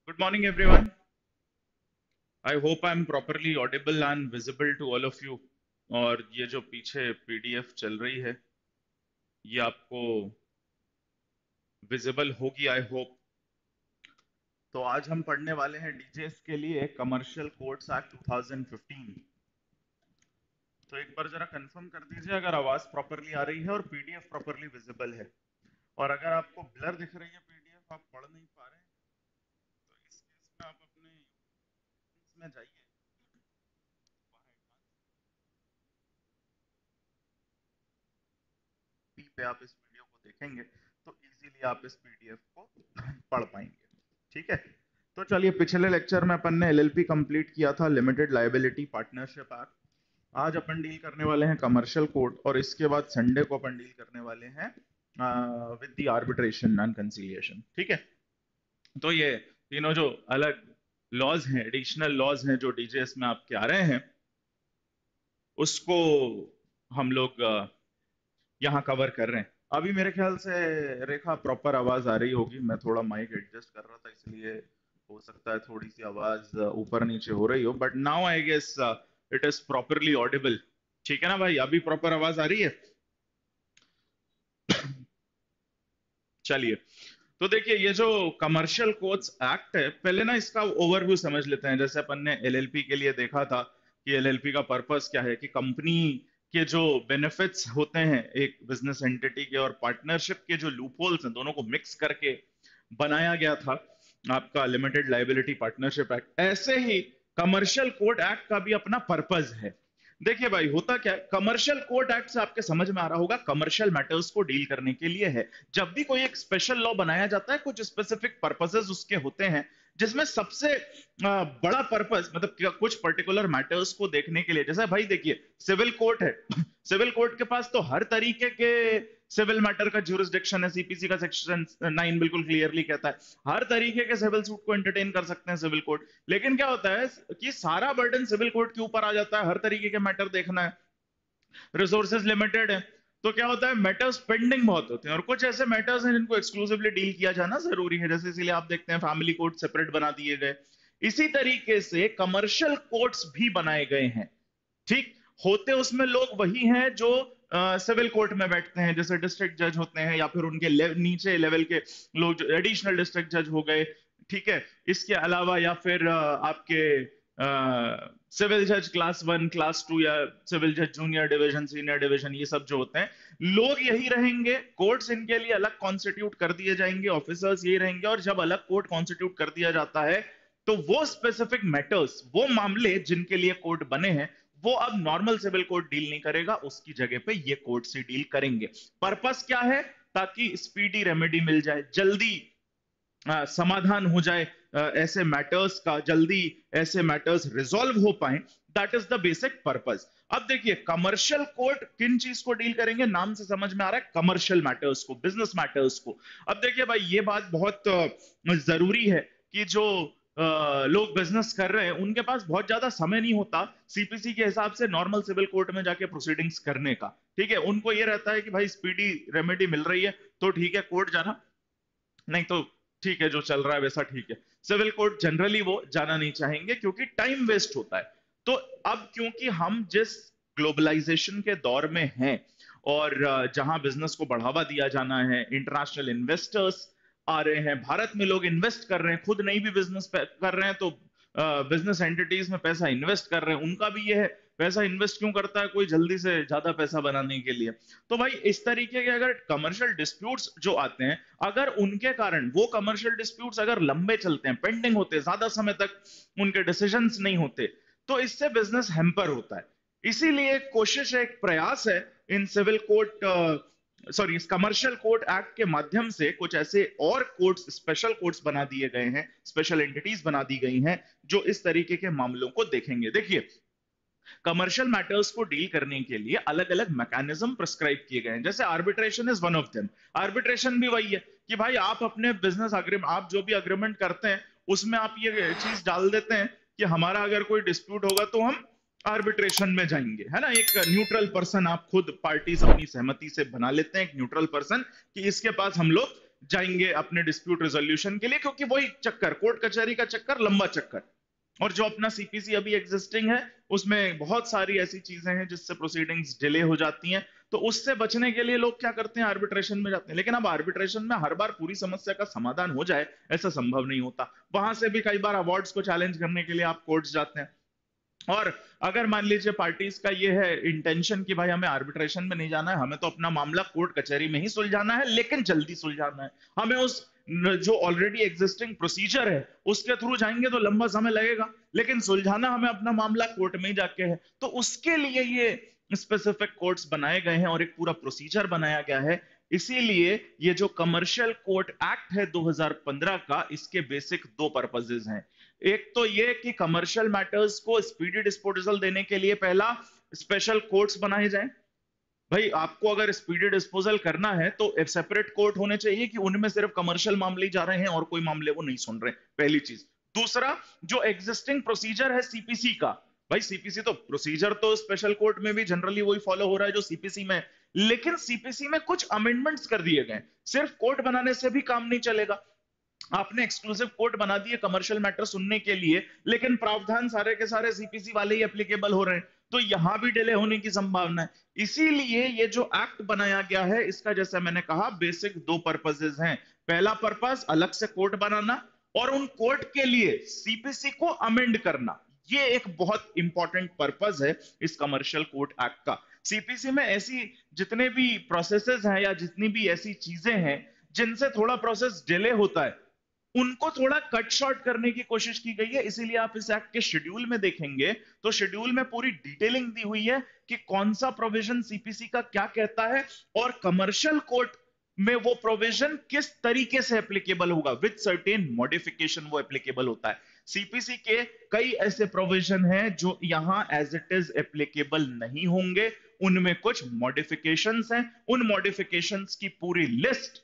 Good morning, everyone. I hope I'm properly audible and visible to all of you. और ये जो पीछे PDF चल रही है ये आपको विजिबल होगी, आई होप। तो आज हम पढ़ने वाले हैं डीजेस के लिए कमर्शियल कोड्स एक्ट 2015। तो एक बार जरा कंफर्म कर दीजिए अगर आवाज प्रॉपरली आ रही है और पीडीएफ प्रॉपरली विजिबल है। और अगर आपको ब्लर दिख रही है पीडीएफ, आप पढ़ नहीं पा रहे हैं, तो इस केस में आप अपने में जाइए, पे आप इस वीडियो को देखेंगे तो इजीली आप इस पीडीएफ को पढ़ पाएंगे। ठीक है, तो चलिए, पिछले लेक्चर में अपन ने एलएलपी कंप्लीट किया था, लिमिटेड लायबिलिटी पार्टनरशिप एक्ट। आज अपन डील करने वाले हैं कमर्शियल कोड, और इसके बाद संडे को अपन डील करने वाले हैं with the arbitration and conciliation. ठीक है, तो ये तीनों जो अलग लॉज हैं, एडिशनल लॉज हैं जो डीजेएस में आपके आ रहे हैं, उसको हम लोग यहाँ कवर कर रहे हैं। अभी मेरे ख्याल से रेखा प्रॉपर आवाज आ रही होगी। मैं थोड़ा माइक एडजस्ट कर रहा था, इसलिए हो सकता है थोड़ी सी आवाज ऊपर नीचे हो रही हो, but now I guess it is properly audible. ठीक है ना भाई, अभी प्रॉपर आवाज आ रही है? चलिए, तो देखिए, ये जो कमर्शियल कोड्स एक्ट है, पहले ना इसका ओवरव्यू समझ लेते हैं। जैसे अपन ने एलएलपी के लिए देखा था कि एलएलपी का पर्पस क्या है, कि कंपनी के जो बेनिफिट्स होते हैं एक बिजनेस एंटिटी के और पार्टनरशिप के जो लूपहोल्स हैं, दोनों को मिक्स करके बनाया गया था आपका लिमिटेड लायबिलिटी पार्टनरशिप एक्ट। ऐसे ही कमर्शियल कोड एक्ट का भी अपना पर्पस है। देखिए भाई, होता क्या है, कमर्शियल कोड एक्ट से आपके समझ में आ रहा होगा, कमर्शियल मैटर्स को डील करने के लिए है। जब भी कोई एक स्पेशल लॉ बनाया जाता है, कुछ स्पेसिफिक पर्पसेस उसके होते हैं, जिसमें सबसे बड़ा पर्पस, मतलब कुछ पर्टिकुलर मैटर्स को देखने के लिए। जैसे भाई देखिए, सिविल कोर्ट है सिविल कोर्ट के पास तो हर तरीके के सिविल मैटर का ज्यूरिसडिक्शन है। सीपीसी का सेक्शन 9 बिल्कुल क्लियरली कहता है हर तरीके के सिविल सूट को एंटरटेन कर सकते हैं सिविल कोर्ट। लेकिन क्या होता है कि सारा बर्डन सिविल कोर्ट के ऊपर आ जाता है, हर तरीके के मैटर देखना है, रिसोर्सेज लिमिटेड है, तो क्या होता है, मैटर्स पेंडिंग बहुत होते हैं। और कुछ ऐसे मैटर्स हैं जिनको एक्सक्लूसिवली डील किया जाना जरूरी है, जैसे इसीलिए आप देखते हैं फैमिली कोर्ट सेपरेट बना दिए गए। इसी तरीके से कमर्शियल कोर्ट्स भी बनाए गए हैं। ठीक, होते उसमें लोग वही हैं जो सिविल कोर्ट में बैठते हैं, जैसे डिस्ट्रिक्ट जज होते हैं, या फिर उनके नीचे लेवल के लोग जो एडिशनल डिस्ट्रिक्ट जज हो गए। ठीक है, इसके अलावा या फिर आपके सिविल जज क्लास 1, क्लास 2, या सिविल जज जूनियर डिवीजन, सीनियर डिवीजन, ये सब जो होते हैं लोग यही रहेंगे। कोर्ट्स इनके लिए अलग कॉन्स्टिट्यूट कर दिए जाएंगे, ऑफिसर्स यही रहेंगे। और जब अलग कोर्ट कॉन्स्टिट्यूट कर दिया जाता है, तो वो स्पेसिफिक मैटर्स, वो मामले जिनके लिए कोर्ट बने हैं, वो अब नॉर्मल सिविल कोर्ट डील नहीं करेगा, उसकी जगह पे ये कोर्ट से डील करेंगे। पर्पस क्या है? ताकि स्पीडी रेमेडी मिल जाए, जल्दी समाधान हो जाए, ऐसे मैटर्स का जल्दी ऐसे मैटर्स रिजॉल्व हो पाए। That is the basic purpose. अब देखिए, कमर्शियल कोर्ट किन चीज को डील करेंगे, नाम से समझ में आ रहा है, कमर्शियल मैटर्स को, बिजनेस मैटर्स को। अब देखिए भाई, ये बात बहुत जरूरी है कि जो लोग बिजनेस कर रहे हैं उनके पास बहुत ज्यादा समय नहीं होता सीपीसी के हिसाब से नॉर्मल सिविल कोर्ट में जाके प्रोसीडिंग्स करने का। ठीक है, उनको ये रहता है कि भाई स्पीडी रेमेडी मिल रही है तो ठीक है कोर्ट जाना, नहीं तो ठीक है जो चल रहा है वैसा ठीक है। सिविल कोर्ट जनरली वो जाना नहीं चाहेंगे क्योंकि टाइम वेस्ट होता है। तो अब क्योंकि हम जिस ग्लोबलाइजेशन के दौर में हैं, और जहां बिजनेस को बढ़ावा दिया जाना है, इंटरनेशनल इन्वेस्टर्स आ रहे हैं, भारत में लोग इन्वेस्ट कर रहे हैं, खुद नहीं भी बिजनेस कर रहे हैं तो बिजनेस एंटिटीज में पैसा इन्वेस्ट कर रहे हैं, उनका भी ये है पैसा इन्वेस्ट क्यों करता है, कोई जल्दी से ज्यादा पैसा बनाने के लिए। तो भाई इस तरीके के अगर कमर्शियल डिस्प्यूट्स जो आते हैं, अगर उनके कारण वो कमर्शियल डिस्प्यूट्स अगर लंबे चलते हैं, पेंडिंग होते हैं, ज्यादा समय तक उनके डिसीजंस नहीं होते, तो इससे बिजनेस हैम्पर होता है। इसीलिए एक कोशिश है, एक प्रयास है इन सिविल कोर्ट, सॉरी, इस कमर्शियल कोर्ट एक्ट के माध्यम से कुछ ऐसे और कोर्ट्स, स्पेशल कोर्ट्स बना दिए गए हैं, स्पेशल एंटिटीज बना दी गई हैं जो इस तरीके के मामलों को देखेंगे। देखिए, कमर्शियल मैटर्स को डील करने के लिए अलग अलग मैकेनिज्म प्रिस्क्राइब किए गए हैं, जैसे arbitration is one of them. Arbitration भी वही है कि भाई आप अपने बिजनेस अग्रीमेंट, आप जो भी अग्रीमेंट करते हैं उसमें आप ये चीज डाल देते हैं कि हमारा अगर कोई डिस्प्यूट होगा तो हम आर्बिट्रेशन में जाएंगे, है ना। एक न्यूट्रल पर्सन आप खुद पार्टीज अपनी सहमति से बना लेते हैं, एक न्यूट्रल पर्सन, कि इसके पास हम लोग जाएंगे अपने डिस्प्यूट रेजोल्यूशन के लिए, क्योंकि वही चक्कर, कोर्ट कचहरी का चक्कर, लंबा चक्कर। और जो अपना सीपीसी अभी एग्जिस्टिंग है उसमें बहुत सारी ऐसी चीजें हैं जिससे प्रोसीडिंग्स डिले हो जाती हैं। तो उससे बचने के लिए लोग क्या करते हैं, आर्बिट्रेशन में जाते हैं। लेकिन अब आर्बिट्रेशन में हर बार पूरी समस्या का समाधान हो जाए ऐसा संभव नहीं होता। वहां से भी कई बार अवार्ड्स को चैलेंज करने के लिए आप कोर्ट्स जाते हैं। और अगर मान लीजिए पार्टीज का ये है इंटेंशन कि भाई हमें आर्बिट्रेशन में नहीं जाना है, हमें तो अपना मामला कोर्ट कचहरी में ही सुलझाना है, लेकिन जल्दी सुलझाना है, हमें उस जो ऑलरेडी एग्जिस्टिंग प्रोसीजर है उसके थ्रू जाएंगे तो लंबा समय लगेगा, लेकिन सुलझाना हमें अपना मामला कोर्ट में ही जाके है, तो उसके लिए ये स्पेसिफिक कोर्ट्स बनाए गए हैं और एक पूरा प्रोसीजर बनाया गया है। इसीलिए ये जो कमर्शियल कोर्ट एक्ट है 2015 का, इसके बेसिक दो पर्पसेस हैं। एक तो ये कि कमर्शियल मैटर्स को स्पीडी डिस्पोजल देने के लिए पहला स्पेशल कोर्ट्स बनाए जाएं। भाई आपको अगर स्पीडी डिस्पोजल करना है तो एक सेपरेट कोर्ट होने चाहिए कि उनमें सिर्फ कमर्शियल मामले ही जा रहे हैं और कोई मामले वो नहीं सुन रहे, पहली चीज। दूसरा, जो एग्जिस्टिंग प्रोसीजर है सीपीसी का, भाई सीपीसी तो प्रोसीजर तो स्पेशल कोर्ट में भी जनरली वही फॉलो हो रहा है जो सीपीसी में, लेकिन सीपीसी में कुछ अमेंडमेंट्स कर दिए गए। सिर्फ कोर्ट बनाने से भी काम नहीं चलेगा। आपने एक्सक्लूसिव कोर्ट बना दिए कमर्शियल मैटर सुनने के लिए, लेकिन प्रावधान सारे के सारे सीपीसी वाले ही एप्लीकेबल हो रहे हैं, तो यहां भी डिले होने की संभावना है। इसीलिए ये जो एक्ट बनाया गया है इसका, जैसे मैंने कहा, बेसिक दो पर्पसेस हैं। पहला पर्पस अलग से कोर्ट बनाना, और उन कोर्ट के लिए सीपीसी को अमेंड करना। ये एक बहुत इंपॉर्टेंट पर्पस है इस कमर्शियल कोर्ट एक्ट का। सीपीसी में ऐसी जितने भी प्रोसेसेस हैं या जितनी भी ऐसी चीजें हैं जिनसे थोड़ा प्रोसेस डिले होता है, उनको थोड़ा कट शॉर्ट करने की कोशिश की गई है। इसीलिए आप इस एक्ट के शेड्यूल में देखेंगे तो शेड्यूल में पूरी डिटेलिंग दी हुई है कि कौन सा प्रोविजन सीपीसी का क्या कहता है और कमर्शियल कोर्ट में वो प्रोविजन किस तरीके से एप्लीकेबल होगा, विद सर्टेन मॉडिफिकेशन वो एप्लीकेबल होता है। सीपीसी के कई ऐसे प्रोविजन हैं जो यहां एज इट इज एप्लीकेबल नहीं होंगे, उनमें कुछ मॉडिफिकेशंस हैं। उन मॉडिफिकेशंस की पूरी लिस्ट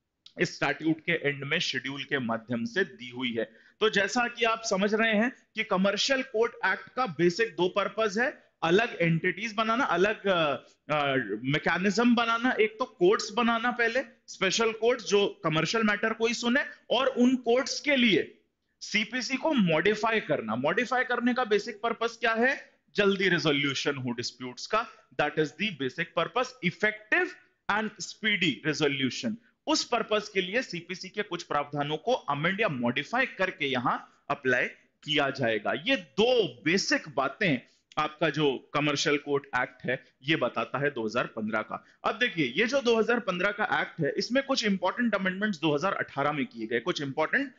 इस स्टैट्यूट के एंड में शेड्यूल के माध्यम से दी हुई है। तो जैसा कि आप समझ रहे हैं कि कमर्शियल कोर्ट एक्ट का बेसिक दो पर्पस है, अलग एंटिटीज बनाना, अलग मैकेनिज्म बनाना। एक तो कोर्ट्स बनाना पहले, स्पेशल कोर्ट्स जो कमर्शियल मैटर को ही सुने, और उन कोर्ट्स के लिए सीपीसी को मॉडिफाई करना। मॉडिफाई करने का बेसिक पर्पस क्या है, जल्दी रेजोल्यूशन हो डिस्प्यूट्स का, that is the basic purpose, effective and speedy resolution. उस पर्पस के लिए सीपीसी के कुछ प्रावधानों को अमेंड या मॉडिफाई करके यहां अप्लाई किया जाएगा। ये दो बेसिक बातें आपका जो कमर्शियल कोर्ट एक्ट है ये बताता है 2015 का। अब देखिए, ये जो 2015 का एक्ट है इसमें कुछ इंपॉर्टेंट अमेंडमेंट्स 2018 में किए गए, कुछ इंपॉर्टेंट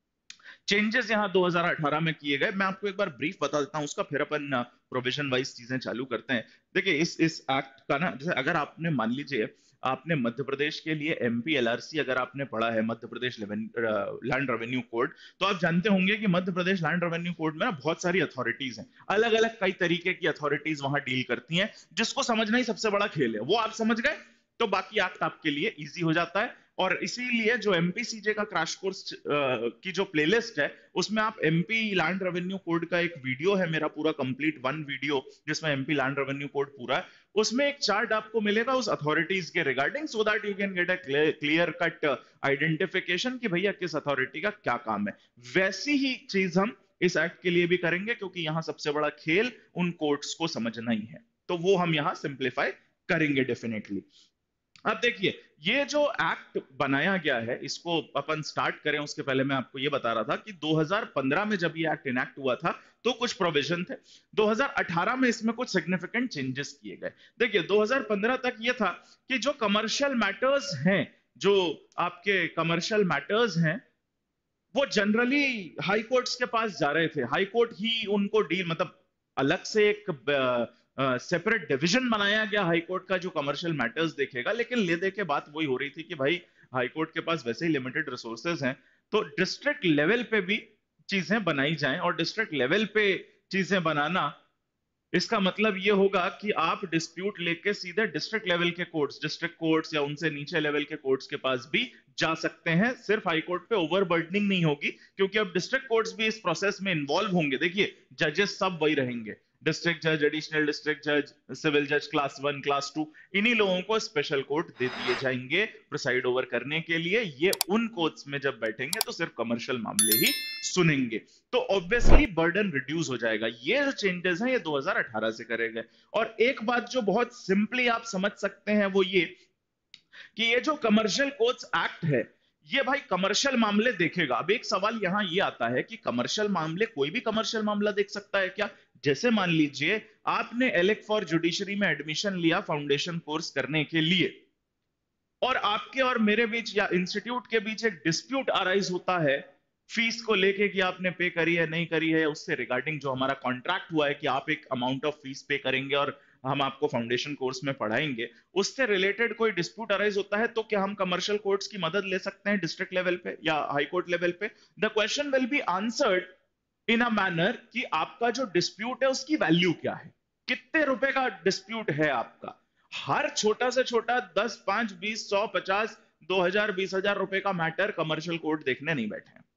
चेंजेस यहां 2018 में किए गए। मैं आपको एक बार ब्रीफ बता देता हूं उसका, फिर अपन प्रोविजन वाइज चीजें चालू करते हैं। देखिए इस एक्ट का ना, जैसे अगर आपने मान लीजिए आपने मध्य प्रदेश के लिए एमपी एलआरसी अगर आपने पढ़ा है, Madhya Pradesh land revenue code, तो आप जानते होंगे कि Madhya Pradesh land revenue code में ना बहुत सारी अथॉरिटीज हैं, अलग अलग कई तरीके की अथॉरिटीज वहां डील करती हैं, जिसको समझना ही सबसे बड़ा खेल है। वो आप समझ गए तो बाकी एक्ट आपके लिए इजी हो जाता है। और इसीलिए जो एमपीसीजे का क्रैश कोर्स की जो प्लेलिस्ट है उसमें आप एमपी लैंड रेवेन्यू कोड का एक वीडियो है मेरा पूरा कंप्लीट वन वीडियो, जिसमें एमपी लैंड रेवेन्यू कोड पूरा है, उसमें एक चार्ट आपको मिलेगा उस अथॉरिटीज के regarding, so that you can get a clear cut identification कि भैया किस अथॉरिटी का क्या काम है। वैसी ही चीज हम इस एक्ट के लिए भी करेंगे, क्योंकि यहां सबसे बड़ा खेल उन कोर्ट्स को समझना ही है, तो वो हम यहां सिंप्लीफाई करेंगे डेफिनेटली। अब देखिए, ये जो एक्ट बनाया गया है इसको अपन स्टार्ट करें उसके पहले मैं आपको ये बता रहा था कि 2015 में जब ये एक्ट इनैक्ट हुआ था तो कुछ प्रोविजन थे, 2018 में इसमें कुछ सिग्निफिकेंट चेंजेस किए गए। देखिए 2015 तक ये था कि जो कमर्शियल मैटर्स हैं, जो आपके कमर्शियल मैटर्स हैं, वो जनरली हाई कोर्ट्स के पास जा रहे थे, हाई कोर्ट ही उनको डील, मतलब अलग से एक सेपरेट डिवीजन बनाया गया हाई कोर्ट का जो कमर्शियल मैटर्स देखेगा। लेकिन ले दे के बात वही हो रही थी कि भाई हाई कोर्ट के पास वैसे ही लिमिटेड रिसोर्सेज हैं, तो डिस्ट्रिक्ट लेवल पे भी चीजें बनाई जाएं। और डिस्ट्रिक्ट लेवल पे चीजें बनाना, इसका मतलब ये होगा कि आप डिस्प्यूट लेके सीधे डिस्ट्रिक्ट लेवल के कोर्ट्स, डिस्ट्रिक्ट कोर्ट्स या उनसे नीचे लेवल के कोर्ट्स के पास भी जा सकते हैं। सिर्फ हाई कोर्ट पे ओवरबर्डनिंग नहीं होगी, क्योंकि अब डिस्ट्रिक्ट कोर्ट्स भी इस प्रोसेस में इन्वॉल्व होंगे। देखिए जजेस सब वही रहेंगे, डिस्ट्रिक्ट जज, एडिशनल डिस्ट्रिक्ट जज, सिविल जज क्लास 1, क्लास 2, इन्हीं लोगों को स्पेशल कोर्ट दे दिए जाएंगे प्रिसाइड ओवर करने के लिए। ये उन कोर्ट्स में जब बैठेंगे तो सिर्फ कमर्शियल मामले ही सुनेंगे। तो ऑब्वियसली बर्डन रिड्यूस हो जाएगा। ये जो चेंजेस हैं ये 2018 से करे गए। और एक बात जो बहुत सिंपली आप समझ सकते हैं वो ये कि ये जो कमर्शियल कोर्ट्स एक्ट है ये भाई कमर्शियल मामले देखेगा। अब एक सवाल यहां ये आता है कि कमर्शियल मामले कोई भी कमर्शियल मामला देख सकता है क्या? जैसे मान लीजिए आपने एलेक्ट फॉर जुडिशरी में एडमिशन लिया फाउंडेशन कोर्स करने के लिए, और आपके और मेरे बीच या इंस्टीट्यूट के बीच एक डिस्प्यूट अराइज होता है फीस को लेके कि आपने पे करी है नहीं करी है, उससे रिगार्डिंग जो हमारा कॉन्ट्रैक्ट हुआ है कि आप एक अमाउंट ऑफ फीस पे करेंगे और हम आपको फाउंडेशन कोर्स में पढ़ाएंगे, उससे रिलेटेड कोई डिस्प्यूट अराइज होता है, तो क्या हम कमर्शियल कोर्ट्स की मदद ले सकते हैं डिस्ट्रिक्ट लेवल पे या हाई कोर्ट लेवल पे? The question will be answered in a manner कि आपका जो डिस्प्यूट है उसकी वैल्यू क्या है, कितने रुपए का डिस्प्यूट है आपका। हर छोटा से छोटा 10, 5, 20, 100, 50, 2000, 20,000 रुपए का मैटर कमर्शियल कोर्ट देखने नहीं बैठे हैं।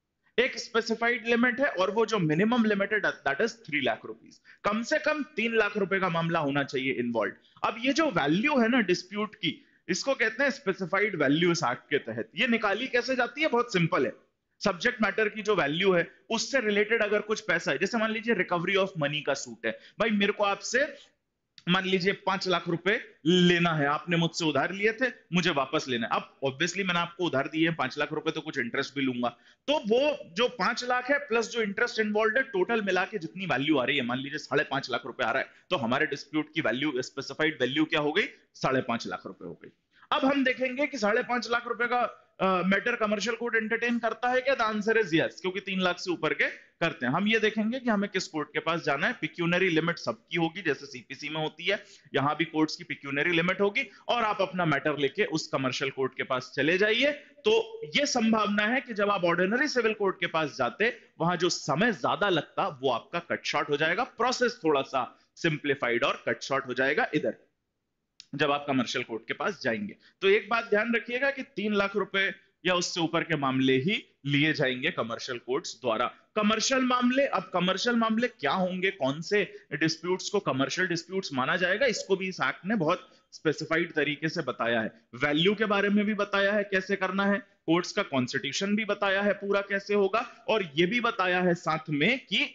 एक स्पेसिफाइड लिमिट है और वो जो मिनिमम लिमिट है दैट इज 3 लाख रुपीस। कम से कम 3 लाख रुपए का मामला होना चाहिए इन्वॉल्व। अब ये जो वैल्यू है ना डिस्प्यूट की, इसको कहते हैं स्पेसिफाइड वैल्यू इस एक्ट के तहत। ये निकाली कैसे जाती है? बहुत सिंपल है। सब्जेक्ट मैटर की जो वैल्यू है उससे रिलेटेड अगर कुछ पैसा है, जैसे मान लीजिए रिकवरी ऑफ मनी का सूट है, भाई मेरे को आपसे मान लीजिए 5 लाख रुपए लेना है, आपने मुझसे उधार लिए थे, मुझे वापस लेना है। अब ऑब्वियसली मैंने आपको उधार दिए हैं 5 लाख रुपए, तो कुछ इंटरेस्ट भी लूंगा। तो वो जो 5 लाख है प्लस जो इंटरेस्ट इन्वॉल्व है, टोटल मिला के जितनी वैल्यू आ रही है, मान लीजिए 5.5 लाख रुपए आ रहा है, तो हमारे डिस्प्यूट की वैल्यू, स्पेसिफाइड वैल्यू क्या हो गई? 5.5 लाख रुपए हो गई। अब हम देखेंगे कि 5.5 लाख रुपए का मैटर कमर्शियल कोर्ट एंटरटेन करता है क्या? द आंसर इज यस, क्योंकि 3 लाख से ऊपर के करते हैं। हम ये देखेंगे कि हमें किस कोर्ट के पास जाना है। पिक्यूनरी लिमिट सबकी होगी जैसे सीपीसी में होती है, यहां भी कोर्ट्स की पिक्यूनरी लिमिट होगी, और आप अपना मैटर लेके उस कमर्शियल कोर्ट के पास चले जाइए। तो ये संभावना है कि जब आप ऑर्डिनरी सिविल कोर्ट के पास जाते, वहां जो समय ज्यादा लगता वो आपका कट शॉर्ट हो जाएगा, प्रोसेस थोड़ा सा सिंप्लीफाइड और कट शॉर्ट हो जाएगा इधर जब आप कमर्शियल कोर्ट के पास जाएंगे। तो एक बात ध्यान रखिएगा कि 3 लाख रुपए या उससे ऊपर के मामले ही लिए जाएंगे कमर्शियल कोर्ट्स द्वारा। कमर्शियल मामले, अब कमर्शियल मामले क्या होंगे, कौन से डिस्प्यूट्स को कमर्शियल डिस्प्यूट्स माना जाएगा, इसको भी इस एक्ट ने बहुत स्पेसिफाइड तरीके से बताया है। वैल्यू के बारे में भी बताया है कैसे करना है, कोर्ट्स का कॉन्स्टिट्यूशन भी बताया है पूरा कैसे होगा, और ये भी बताया है साथ में कि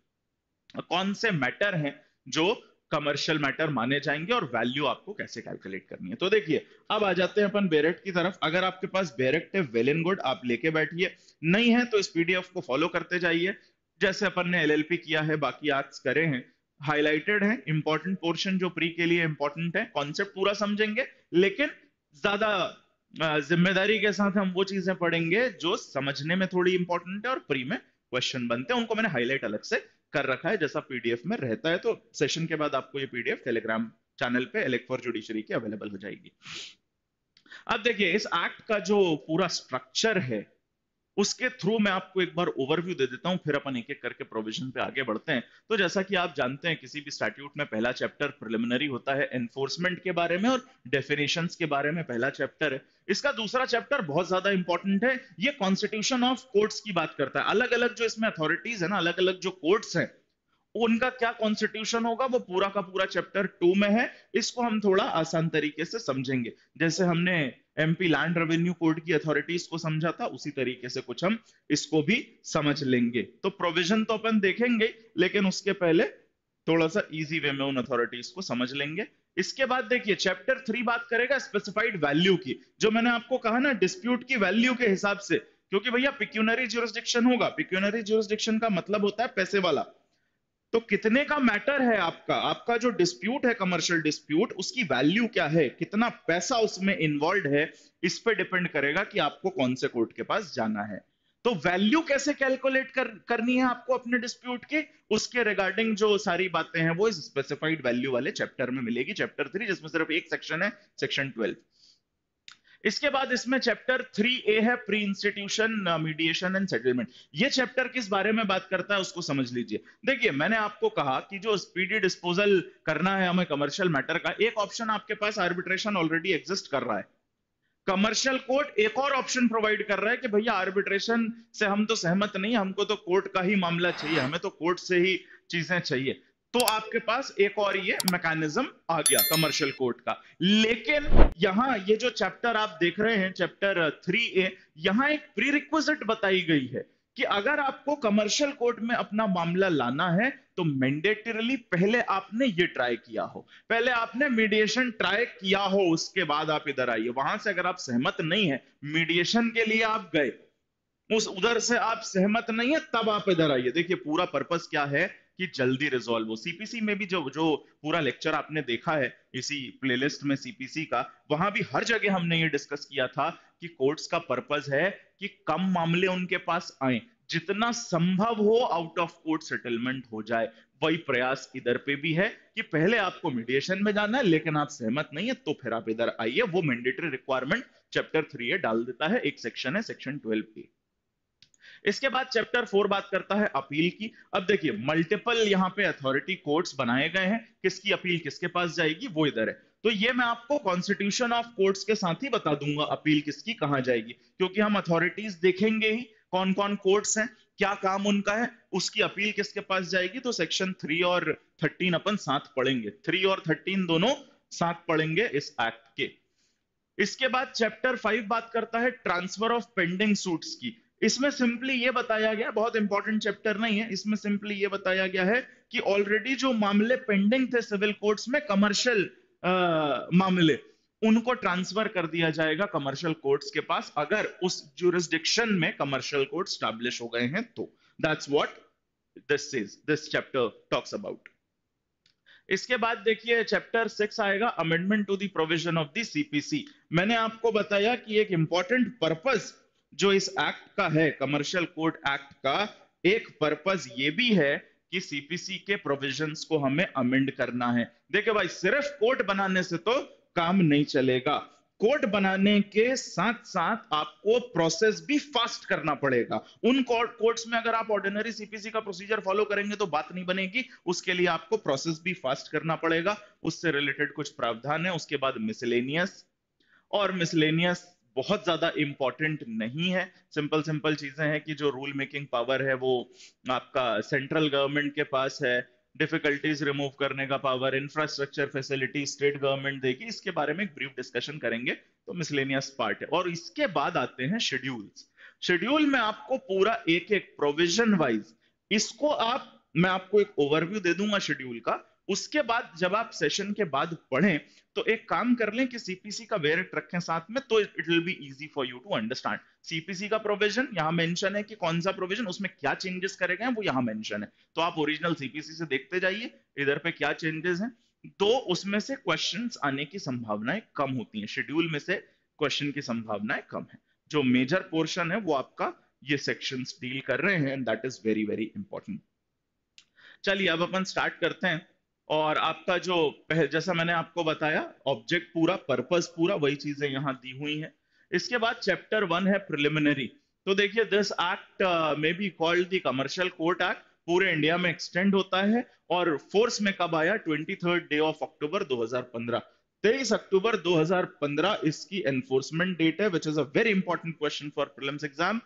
कौन से मैटर हैं जो कमर्शियल मैटर माने जाएंगे और वैल्यू आपको कैसे कैलकुलेट करनी है। तो देखिए अब आ जाते हैं अपन बेरेक्ट की तरफ। अगर आपके पास बेरेक्ट है वेल एंड गुड, आप लेके बैठिए, नहीं है तो इस पीडीएफ को फॉलो करते जाइए जैसे अपन ने एलएलपी किया है, बाकी एक्ट्स करे हैं, हाईलाइटेड है इंपॉर्टेंट पोर्शन जो प्री के लिए इंपॉर्टेंट है। कॉन्सेप्ट पूरा समझेंगे लेकिन ज्यादा जिम्मेदारी के साथ हम वो चीजें पढ़ेंगे जो समझने में थोड़ी इंपॉर्टेंट है और प्री में क्वेश्चन बनते हैं, उनको मैंने हाईलाइट अलग से कर रखा है जैसा पीडीएफ में रहता है। तो सेशन के बाद आपको ये पीडीएफ टेलीग्राम चैनल पे एलेक्ट फॉर जुडिशरी की अवेलेबल हो जाएगी। अब देखिए इस एक्ट का जो पूरा स्ट्रक्चर है उसके थ्रू मैं आपको एक बार ओवरव्यू दे देता हूं, फिर अपन एक एक करके प्रोविजन पे आगे बढ़ते हैं। तो जैसा कि आप जानते हैं किसी भी स्टैट्यूट में पहला चैप्टर प्रिलिमिनरी होता है, एनफोर्समेंट के बारे में और डेफिनेशंस के बारे में पहला चैप्टर है। इसका दूसरा चैप्टर बहुत ज्यादा इंपॉर्टेंट है, ये कॉन्स्टिट्यूशन ऑफ कोर्ट्स की बात करता है। अलग अलग जो इसमें अथॉरिटीज है ना, अलग अलग जो कोर्ट्स हैं उनका क्या कॉन्स्टिट्यूशन होगा, वो पूरा का पूरा चैप्टर 2 में है। इसको हम थोड़ा आसान तरीके से समझेंगे, जैसे हमने एमपी लैंड रेवेन्यू कोड की अथॉरिटीज को समझा था उसी तरीके से कुछ हम इसको भी समझ लेंगे। तो प्रोविजन तो अपन देखेंगे लेकिन उसके पहले थोड़ा सा इजी वे में उन अथॉरिटीज को समझ लेंगे। इसके बाद देखिए चैप्टर 3 बात करेगा स्पेसिफाइड वैल्यू की, जो मैंने आपको कहा ना डिस्प्यूट की वैल्यू के हिसाब से, क्योंकि भैया पिक्यूनरी ज्यूरिसडिक्शन होगा। पिक्यूनरी ज्यूरिसडिक्शन का मतलब होता है पैसे वाला। तो कितने का मैटर है आपका, आपका जो डिस्प्यूट है कमर्शियल डिस्प्यूट, उसकी वैल्यू क्या है, कितना पैसा उसमें इन्वॉल्व है, इस पे डिपेंड करेगा कि आपको कौन से कोर्ट के पास जाना है। तो वैल्यू कैसे कैलकुलेट करनी है आपको अपने डिस्प्यूट की, उसके रिगार्डिंग जो सारी बातें हैं वो इस स्पेसिफाइड वैल्यू वाले चैप्टर में मिलेगी, चैप्टर 3, जिसमें सिर्फ एक सेक्शन है, सेक्शन 12। इसके बाद इसमें चैप्टर 3A है pre institution mediation and settlement. ये चैप्टर किस बारे में बात करता है उसको समझ लीजिए। देखिए मैंने आपको कहा कि जो स्पीडी डिस्पोजल करना है हमें कमर्शियल मैटर का, एक ऑप्शन आपके पास आर्बिट्रेशन ऑलरेडी एग्जिस्ट कर रहा है। कमर्शियल कोर्ट एक और ऑप्शन प्रोवाइड कर रहा है कि भैया आर्बिट्रेशन से हम तो सहमत नहीं, हमको तो कोर्ट का ही मामला चाहिए, हमें तो कोर्ट से ही चीजें चाहिए। तो आपके पास एक और ये मैकेनिज्म आ गया कमर्शियल कोर्ट का। लेकिन यहां ये जो चैप्टर आप देख रहे हैं, चैप्टर 3A, यहां एक प्री रिक्विजिट बताई गई है कि अगर आपको कमर्शियल कोर्ट में अपना मामला लाना है तो मैंडेटरली पहले आपने ये ट्राई किया हो, पहले आपने मीडिएशन ट्राई किया हो, उसके बाद आप इधर आइए। वहां से अगर आप सहमत नहीं है, मीडिएशन के लिए आप गए, उस उधर से आप सहमत नहीं है, तब आप इधर आइए। देखिए पूरा पर्पस क्या है कि जल्दी रिजॉल्व हो। सीपीसी में भी जो जो पूरा लेक्चर आपने देखा है इसी प्लेलिस्ट में सीपीसी का, वहां भी हर जगह हमने ये डिस्कस किया था कि कोर्ट्स का पर्पस है कि कम मामले उनके पास आए, जितना संभव हो आउट ऑफ कोर्ट सेटलमेंट हो जाए। वही प्रयास इधर पे भी है कि पहले आपको मीडिएशन में जाना है, लेकिन आप सहमत नहीं है तो फिर आप इधर आइए। वो मैंडेटरी रिक्वायरमेंट चैप्टर 3A डाल देता है, एक सेक्शन है सेक्शन 12A। इसके बाद चैप्टर 4 बात करता है अपील की। अब देखिए मल्टीपल यहाँ पे अथॉरिटी कोर्ट्स बनाए गए हैं, किसकी अपील किसके पास जाएगी वो इधर है। तो ये मैं आपको कॉन्स्टिट्यूशन ऑफ कोर्ट्स के साथ ही बता दूंगा अपील किसकी कहां जाएगी, क्योंकि हम अथॉरिटीज देखेंगे ही कौन कौन कोर्ट्स हैं, क्या काम उनका है, उसकी अपील किसके पास जाएगी। तो सेक्शन 3 और 13 अपन साथ पढ़ेंगे, 3 और 13 दोनों साथ पढ़ेंगे इस एक्ट के। इसके बाद चैप्टर 5 बात करता है ट्रांसफर ऑफ पेंडिंग सूट्स की। इसमें सिंपली ये बताया गया, बहुत इंपॉर्टेंट चैप्टर नहीं है, इसमें सिंपली ये बताया गया है कि ऑलरेडी जो मामले पेंडिंग थे सिविल कोर्ट्स में, कमर्शियल मामले, उनको ट्रांसफर कर दिया जाएगा कमर्शियल कोर्ट्स के पास, अगर उस जुरिस्डिक्शन में कमर्शियल कोर्ट स्टैब्लिश हो गए हैं तो। That's what this chapter talks about. इसके बाद देखिए चैप्टर 6 आएगा, amendment to the provision of the CPC. मैंने आपको बताया कि एक इंपॉर्टेंट पर्पस जो इस एक्ट का है, कमर्शियल कोर्ट एक्ट का, एक पर्पस ये भी है कि सीपीसी के प्रोविजंस को हमें अमेंड करना है। देखिए भाई सिर्फ कोर्ट बनाने से तो काम नहीं चलेगा, कोर्ट बनाने के साथ साथ आपको प्रोसेस भी फास्ट करना पड़ेगा। उन कोर्ट्स में अगर आप ऑर्डिनरी सीपीसी का प्रोसीजर फॉलो करेंगे तो बात नहीं बनेगी, उसके लिए आपको प्रोसेस भी फास्ट करना पड़ेगा, उससे रिलेटेड कुछ प्रावधान है। उसके बाद मिसलेनियस, और मिसलेनियस बहुत ज्यादा इंपॉर्टेंट नहीं है, सिंपल सिंपल चीजें हैं कि जो रूल मेकिंग पावर है वो आपका सेंट्रल गवर्नमेंट के पास है, डिफिकल्टीज रिमूव करने का power, infrastructure facility state government देगी, इसके बारे में एक ब्रीफ डिस्कशन करेंगे, तो मिसलेनियस पार्ट है। और इसके बाद आते हैं शेड्यूल्स। शेड्यूल में आपको पूरा एक एक प्रोविजन वाइज, इसको आप, मैं आपको एक ओवरव्यू दे दूंगा शेड्यूल का, उसके बाद जब आप सेशन के बाद पढ़ें तो एक काम कर लें कि सीपीसी का वेरिएंट रखें साथ में, तो it will be easy for you to understand. CPC का प्रोविजन यहां मेंशन है कि कौन सा प्रोविजन, उसमें क्या चेंजेस करे गए हैं वो यहां मेंशन है, तो आप ओरिजिनल सीपीसी से देखते जाइए इधर पे क्या चेंजेस हैं। तो उसमें से क्वेश्चंस आने की संभावनाएं कम होती हैं, शेड्यूल में से क्वेश्चन की संभावनाएं कम है। जो मेजर पोर्शन है वो आपका ये सेक्शंस डील कर रहे हैं, and that is very very important. चलिए अब अपन स्टार्ट करते हैं। और आपका जो जैसा मैंने आपको बताया, ऑब्जेक्ट पूरा, पर्पस पूरा, वही चीजें यहां दी हुई हैं। इसके बाद चैप्टर 1 है प्रिलिमिनरी। तो देखिए दिस एक्ट में be called the commercial court act, पूरे इंडिया में एक्सटेंड होता है, और फोर्स में कब आया, 23 डे ऑफ अक्टूबर 2015, 23 अक्टूबर 2015 इसकी एनफोर्समेंट डेट है, which is a very important question for prelims exam.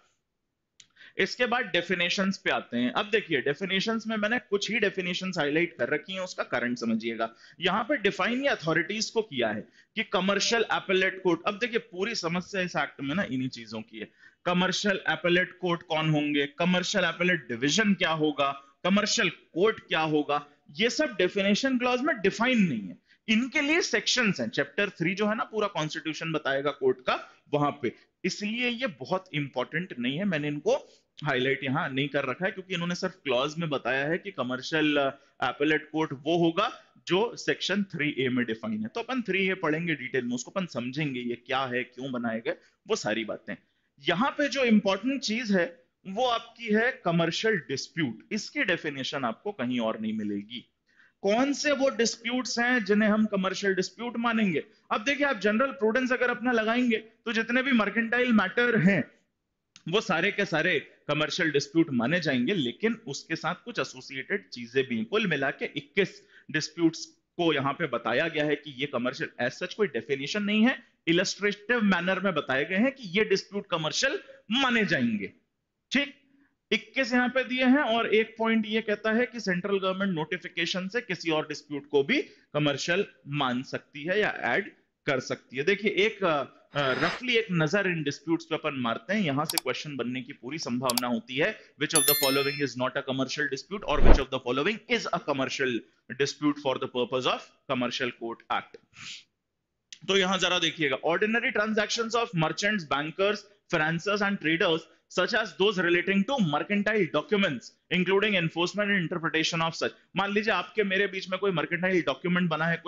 इसके बाद डेफिनेशंस पे आते हैं। अब देखिए डेफिनेशंस में मैंने कुछ ही डेफिनेशंस हाईलाइट कर रखी हैं, उसका करंट समझिएगा। यहां पे डिफाइन ये अथॉरिटीज को किया है कि कमर्शियल एपेलेट कोर्ट, अब देखिए पूरी समस्या इस एक्ट में ना इन्हीं चीजों की है। कमर्शियल एपेलेट कोर्ट कौन होंगे, कमर्शियल एपेलेट डिवीजन क्या होगा, कमर्शियल कोर्ट क्या होगा, ये सब डेफिनेशन क्लॉज में डिफाइन नहीं है। इनके लिए सेक्शंस हैं, चैप्टर 3 जो है ना पूरा कॉन्स्टिट्यूशन बताएगा कोर्ट का, वहां पे, इसलिए ये बहुत इंपॉर्टेंट नहीं है, मैंने इनको हाईलाइट यहां नहीं कर रखा है, क्योंकि इन्होंने सिर्फ क्लॉज में बताया है कि कमर्शियल एपेलेट कोर्ट वो होगा जो सेक्शन 3A में डिफाइन है। तो अपन 3A पढ़ेंगे डिटेल में, उसको अपन समझेंगे ये क्या है, क्यों बनाए गए, वो सारी बातें। यहां पे जो इंपॉर्टेंट चीज है वो आपकी है कमर्शियल डिस्प्यूट। इसकी डेफिनेशन आपको कहीं और नहीं मिलेगी। कौन से वो डिस्प्यूट्स हैं जिन्हें हम कमर्शियल डिस्प्यूट मानेंगे। अब देखिए आप जनरल प्रूडेंस अगर अपना लगाएंगे तो जितने भी मर्केंटाइल मैटर हैं वो सारे के सारे कमर्शियल डिस्प्यूट माने जाएंगे, लेकिन उसके साथ कुछ एसोसिएटेड चीजें भी। कुल मिला के 21 डिस्प्यूट्स को यहां पे बताया गया है कि ये कमर्शियल, एज सच कोई डेफिनेशन नहीं है, इलस्ट्रेटिव मैनर में बताए गए हैं कि ये डिस्प्यूट कमर्शियल माने जाएंगे। ठीक, 21 यहाँ पे दिए हैं, और एक पॉइंट ये कहता है कि सेंट्रल गवर्नमेंट नोटिफिकेशन से किसी और डिस्प्यूट को भी कमर्शियल मान सकती है या ऐड कर सकती है। देखिए एक रफली एक नजर इन डिस्प्यूट्स पे अपन मारते हैं, यहां से क्वेश्चन बनने की पूरी संभावना होती है। Which of the following is not a commercial dispute, और which of the following is a commercial dispute for the purpose of commercial court act. तो यहां जरा देखिएगा, ordinary transactions of merchants, bankers, financers and traders such as those relating to mercantile documents including enforcement and interpretation of such। मान लीजिए आपके मेरे बीच में कोई मर्केंटाइल डॉक्यूमेंट बना है,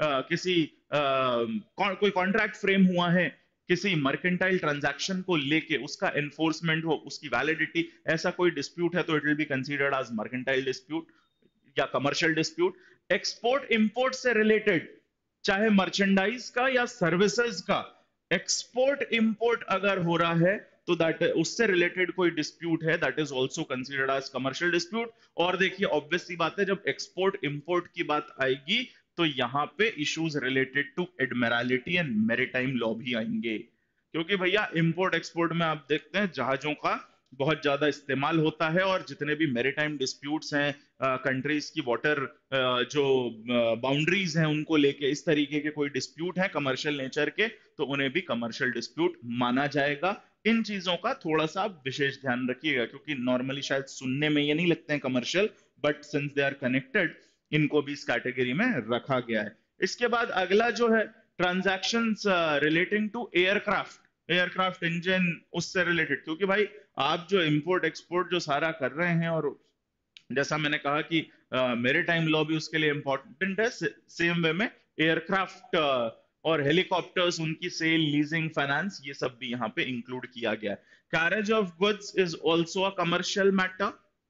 कोई कॉन्ट्रैक्ट फ्रेम हुआ है किसी मर्केंटाइल ट्रांजैक्शन को लेके, उसका एनफोर्समेंट हो, उसकी वैलिडिटी, ऐसा कोई डिस्प्यूट है तो it will be considered as mercantile dispute या कमर्शियल डिस्प्यूट। एक्सपोर्ट इंपोर्ट से रिलेटेड, चाहे मर्चेंडाइज का या सर्विसेज का, एक्सपोर्ट इंपोर्ट अगर हो रहा है तो दैट उससे रिलेटेड कोई डिस्प्यूट है, that is also considered as commercial dispute. और देखिए ऑब्वियस सी बात है, जब एक्सपोर्ट इंपोर्ट की बात आएगी तो यहां पे issues related to admiralty and maritime law भी आएंगे, क्योंकि भैया इंपोर्ट एक्सपोर्ट में आप देखते हैं जहाजों का बहुत ज्यादा इस्तेमाल होता है, और जितने भी मैरीटाइम डिस्प्यूट्स हैं, कंट्रीज की वाटर जो बाउंड्रीज हैं उनको लेके, इस तरीके के कोई डिस्प्यूट है कमर्शियल नेचर के, तो उन्हें भी कमर्शियल डिस्प्यूट माना जाएगा। इन चीजों का थोड़ा सा विशेष ध्यान रखिएगा, क्योंकि नॉर्मली शायद सुनने में ये नहीं लगते हैं commercial, but since they are connected, इनको भी इस कैटेगरी में रखा गया है। इसके बाद अगला जो है, transactions relating to aircraft, aircraft engine, उससे रिलेटेड, क्योंकि भाई आप जो इंपोर्ट एक्सपोर्ट जो सारा कर रहे हैं, और जैसा मैंने कहा कि मेरीटाइम लॉ भी उसके लिए इंपॉर्टेंट है, सेम वे में एयरक्राफ्ट और हेलीकॉप्टर्स, उनकी सेल, लीजिंग, फाइनेंस, ये सब भी यहाँ पे इंक्लूड किया गया है। Carriage of goods is also a commercial matter.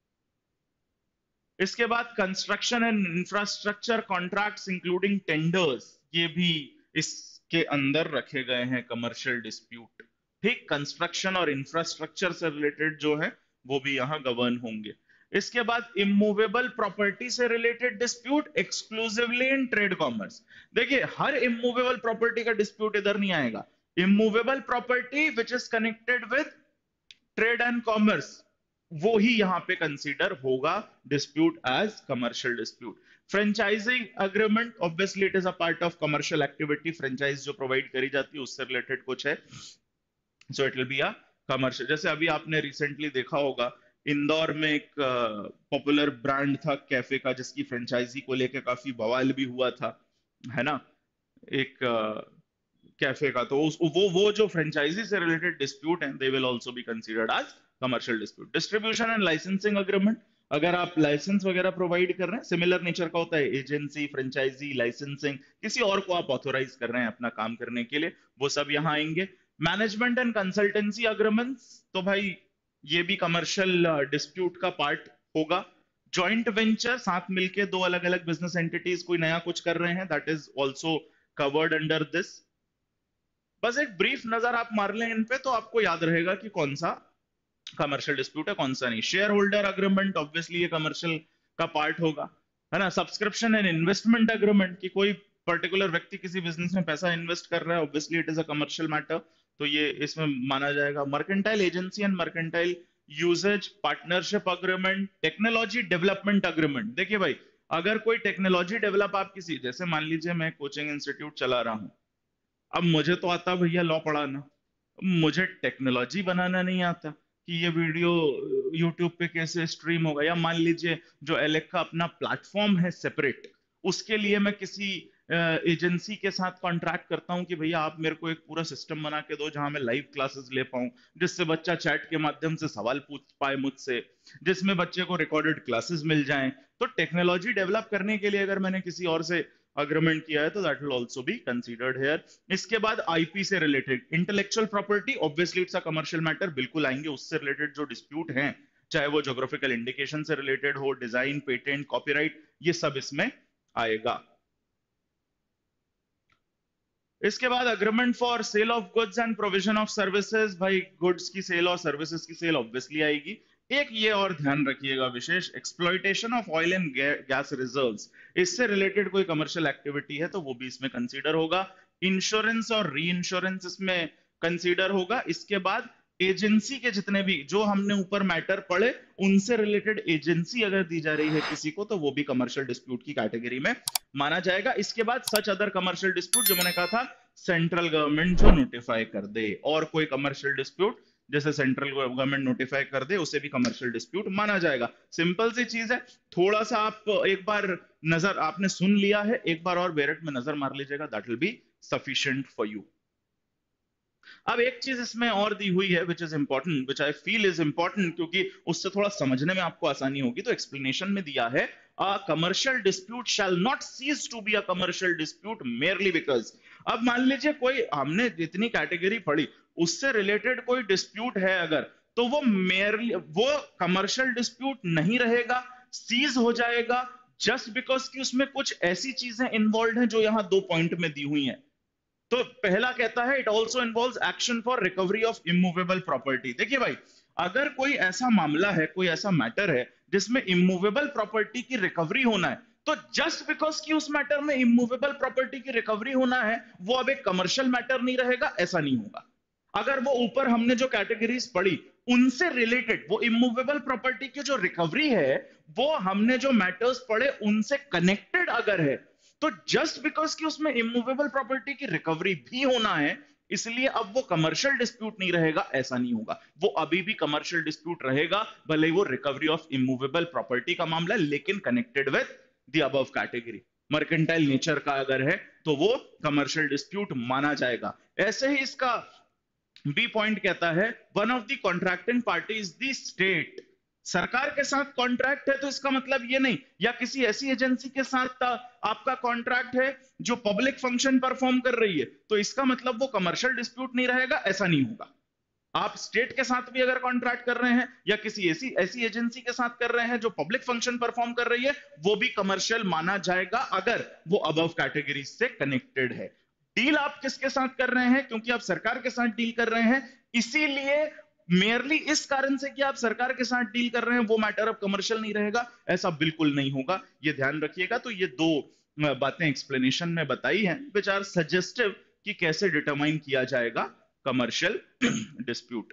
इसके बाद construction and infrastructure contracts including tenders, ये भी इसके अंदर रखे गए हैं कमर्शियल डिस्प्यूट। ठीक, कंस्ट्रक्शन और इंफ्रास्ट्रक्चर से रिलेटेड जो है वो भी यहाँ गवर्न होंगे। इसके बाद इमूवेबल प्रॉपर्टी से related dispute exclusively in trade commerce. देखिए हर इमूवेबल प्रॉपर्टी का डिस्प्यूट इधर नहीं आएगा। Immovable property which is connected with trade and commerce, वो ही यहां पे कंसीडर होगा dispute as commercial dispute. Franchising agreement, obviously it is a part of commercial activity, franchise जो प्रोवाइड करी जाती है उससे रिलेटेड कुछ है, so it will be a commercial. जैसे अभी आपने रिसेंटली देखा होगा, इंदौर में एक पॉपुलर ब्रांड था कैफे का, जिसकी फ्रेंचाइजी को लेकर काफी बवाल भी हुआ था, है ना, एक कैफे का। तो वो जो फ्रेंचाइजी से रिलेटेड डिस्प्यूट हैं, they will also be considered as commercial dispute. Distribution and licensing agreement, अगर आप लाइसेंस वगैरह प्रोवाइड कर रहे हैं, सिमिलर नेचर का होता है, एजेंसी, फ्रेंचाइजी, लाइसेंसिंग, किसी और को आप ऑथोराइज कर रहे हैं अपना काम करने के लिए, वो सब यहाँ आएंगे। मैनेजमेंट एंड कंसल्टेंसी अग्रीमेंट्स, तो भाई ये भी कमर्शियल डिस्प्यूट का पार्ट होगा। जॉइंट वेंचर, साथ मिलके दो अलग अलग बिजनेस एंटिटीज कोई नया कुछ कर रहे हैं, that is also covered under this. बस एक ब्रीफ नजर आप मार लें इन पे तो आपको याद रहेगा कि कौन सा कमर्शियल डिस्प्यूट है, कौन सा नहीं। शेयर होल्डर अग्रीमेंट, ऑब्वियसली ये कमर्शियल का पार्ट होगा, है ना। सब्सक्रिप्शन एंड इन्वेस्टमेंट अग्रीमेट, कि कोई पर्टिकुलर व्यक्ति किसी बिजनेस में पैसा इन्वेस्ट कर रहा है, obviously it is a commercial matter, तो ये इसमें माना जाएगा। Mercantile agency and mercantile usages partnership agreement. Technology development agreement, देखिए भाई अगर कोई टेक्नोलॉजी डेवलप आप किसी, जैसे मान लीजिए मैं कोचिंग इंस्टीट्यूट चला रहा हूं, अब मुझे तो आता भैया लॉ पढ़ाना, मुझे टेक्नोलॉजी बनाना नहीं आता कि ये वीडियो यूट्यूब पे कैसे स्ट्रीम होगा, या मान लीजिए जो एलेक का अपना प्लेटफॉर्म है सेपरेट, उसके लिए मैं किसी एजेंसी के साथ कॉन्ट्रैक्ट करता हूं कि भैया आप मेरे को एक पूरा सिस्टम बना के दो जहां मैं लाइव क्लासेस ले पाऊं, जिससे बच्चा चैट के माध्यम से सवाल पूछ पाए मुझसे, जिसमें बच्चे को रिकॉर्डेड क्लासेस मिल जाएं। तो टेक्नोलॉजी डेवलप करने के लिए अगर मैंने किसी और से अग्रीमेंट किया है तो that will also be considered here. इसके बाद आईपी से related, intellectual property, obviously it's a commercial matter, बिल्कुल आएंगे। उससे रिलेटेड जो डिस्प्यूट हैं, चाहे वो ज्योग्राफिकल इंडिकेशन से रिलेटेड हो, डिजाइन, पेटेंट, कॉपीराइट, ये सब इसमें आएगा। इसके बाद agreement for sale of goods and provision of services, भाई गुड्स की सेल और सर्विसेज की सेल ऑब्वियसली आएगी। एक ये और ध्यान रखिएगा विशेष, exploitation of oil and gas reserves, इससे रिलेटेड कोई कमर्शियल एक्टिविटी है तो वो भी इसमें कंसीडर होगा। इंश्योरेंस और री इंश्योरेंस इसमें कंसीडर होगा। इसके बाद एजेंसी के जितने भी जो हमने ऊपर मैटर पढ़े उनसे रिलेटेड एजेंसी अगर दी जा रही है किसी को, तो वो भी कमर्शियल डिस्प्यूट की कैटेगरी में माना जाएगा। इसके बाद सच अदर कमर्शियल डिस्प्यूट, जो मैंने कहा था सेंट्रल गवर्नमेंट जो नोटिफाई कर दे, और कोई कमर्शियल डिस्प्यूट जैसे सेंट्रल गवर्नमेंट नोटिफाई कर दे उसे भी कमर्शियल डिस्प्यूट माना जाएगा। सिंपल सी चीज है। थोड़ा सा आप एक बार नजर, आपने सुन लिया है, एक बार और बैरट में नजर मार लीजिएगा, that will be sufficient for you. अब एक चीज इसमें और दी हुई है which is important, which I feel is important, क्योंकि उससे थोड़ा समझने में आपको आसानी होगी। तो एक्सप्लेनेशन में दिया है a commercial dispute shall not cease to be a commercial dispute merely because. अब मान लीजिए कोई, हमने जितनी कैटेगरी पढ़ी उससे रिलेटेड कोई डिस्प्यूट है अगर, तो वो मेयरली, वो कमर्शियल डिस्प्यूट नहीं रहेगा, सीज हो जाएगा, जस्ट बिकॉज कि उसमें कुछ ऐसी चीजें इन्वॉल्व हैं जो यहां दो पॉइंट में दी हुई हैं। तो पहला कहता है it also involves action for recovery of immovable property. देखिए भाई, अगर कोई ऐसा मामला है, कोई ऐसा मैटर है जिसमें इमूवेबल प्रॉपर्टी की रिकवरी होना है, तो जस्ट बिकॉज कि उस मैटर में इमूवेबल प्रॉपर्टी की रिकवरी होना है, वो अब एक कमर्शियल मैटर नहीं रहेगा, ऐसा नहीं होगा। अगर वो ऊपर हमने जो कैटेगरीज पढ़ी उनसे रिलेटेड, वो इमूवेबल प्रॉपर्टी की जो रिकवरी है, वो हमने जो मैटर्स पढ़े उनसे कनेक्टेड अगर है, तो जस्ट बिकॉज कि उसमें इमूवेबल प्रॉपर्टी की रिकवरी भी होना है, इसलिए अब वो कमर्शियल डिस्प्यूट नहीं रहेगा, ऐसा नहीं होगा। वो अभी भी कमर्शियल डिस्प्यूट रहेगा, भले वो रिकवरी ऑफ इमूवेबल प्रॉपर्टी का मामला है, लेकिन connected with the above category, mercantile nature का अगर है तो वो कमर्शियल डिस्प्यूट माना जाएगा। ऐसे ही इसका बी पॉइंट कहता है one of the contracting party is the state. सरकार के साथ कॉन्ट्रैक्ट है तो इसका मतलब ये नहीं, या किसी ऐसी एजेंसी के साथ आपका कॉन्ट्रैक्ट है जो पब्लिक फंक्शन परफॉर्म कर रही है, तो इसका मतलब वो कमर्शियल डिस्प्यूट नहीं रहेगा, ऐसा नहीं होगा। आप स्टेट के साथ भी अगर कॉन्ट्रैक्ट कर रहे हैं या किसी ऐसी ऐसी एजेंसी के साथ कर रहे हैं जो पब्लिक फंक्शन परफॉर्म कर रही है, वो भी कमर्शियल माना जाएगा अगर वो अबव कैटेगरी से कनेक्टेड है। डील आप किसके साथ कर रहे हैं, क्योंकि आप सरकार के साथ डील कर रहे हैं, इसीलिए मेयरली इस कारण से कि आप सरकार के साथ डील कर रहे हैं वो मैटर अब कमर्शियल नहीं रहेगा, ऐसा बिल्कुल नहीं होगा, ये ध्यान रखिएगा। तो ये दो बातें एक्सप्लेनेशन में बताई हैं विच आर सजेस्टिव कि कैसे डिटरमाइन किया जाएगा कमर्शियल डिस्प्यूट।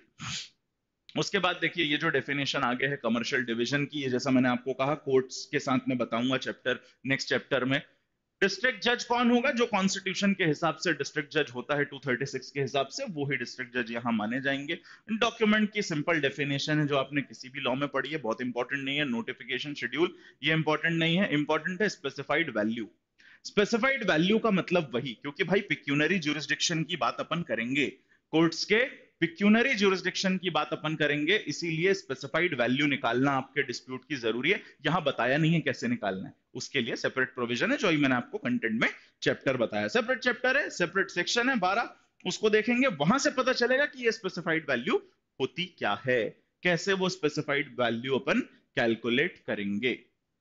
उसके बाद देखिए ये जो डेफिनेशन आगे है कमर्शियल डिवीजन की, जैसा मैंने आपको कहा कोर्ट्स के साथ में बताऊंगा चैप्टर, नेक्स्ट चैप्टर में। डिस्ट्रिक्ट जज कौन होगा, जो कॉन्स्टिट्यूशन के हिसाब से डिस्ट्रिक्ट जज होता है 236 के हिसाब से, वो ही डिस्ट्रिक्ट जज यहां माने जाएंगे। डॉक्यूमेंट की सिंपल डेफिनेशन है जो आपने किसी भी लॉ में पढ़ी है, बहुत इंपॉर्टेंट नहीं है। नोटिफिकेशन शेड्यूल ये इंपॉर्टेंट नहीं है, इंपॉर्टेंट है स्पेसिफाइड वैल्यू। स्पेसिफाइड वैल्यू का मतलब वही, क्योंकि भाई पिक्यूनरी ज्यूरिसडिक्शन की बात अपन करेंगे, कोर्ट्स के पिक्यूनरी ज्यूरिसडिक्शन की बात अपन करेंगे, इसीलिए स्पेसिफाइड वैल्यू निकालना आपके डिस्प्यूट की जरूरी है। यहां बताया नहीं है कैसे निकालना है, उसके लिए सेपरेट प्रोविजन है जो ही मैंने आपको कंटेंट में चैप्टर बताया, सेपरेट चैप्टर है, सेपरेट सेक्शन है 12, उसको देखेंगे, वहां से पता चलेगा कि ये स्पेसिफाइड वैल्यू होती क्या है, कैसे वो स्पेसिफाइड वैल्यू अपन कैलकुलेट करेंगे।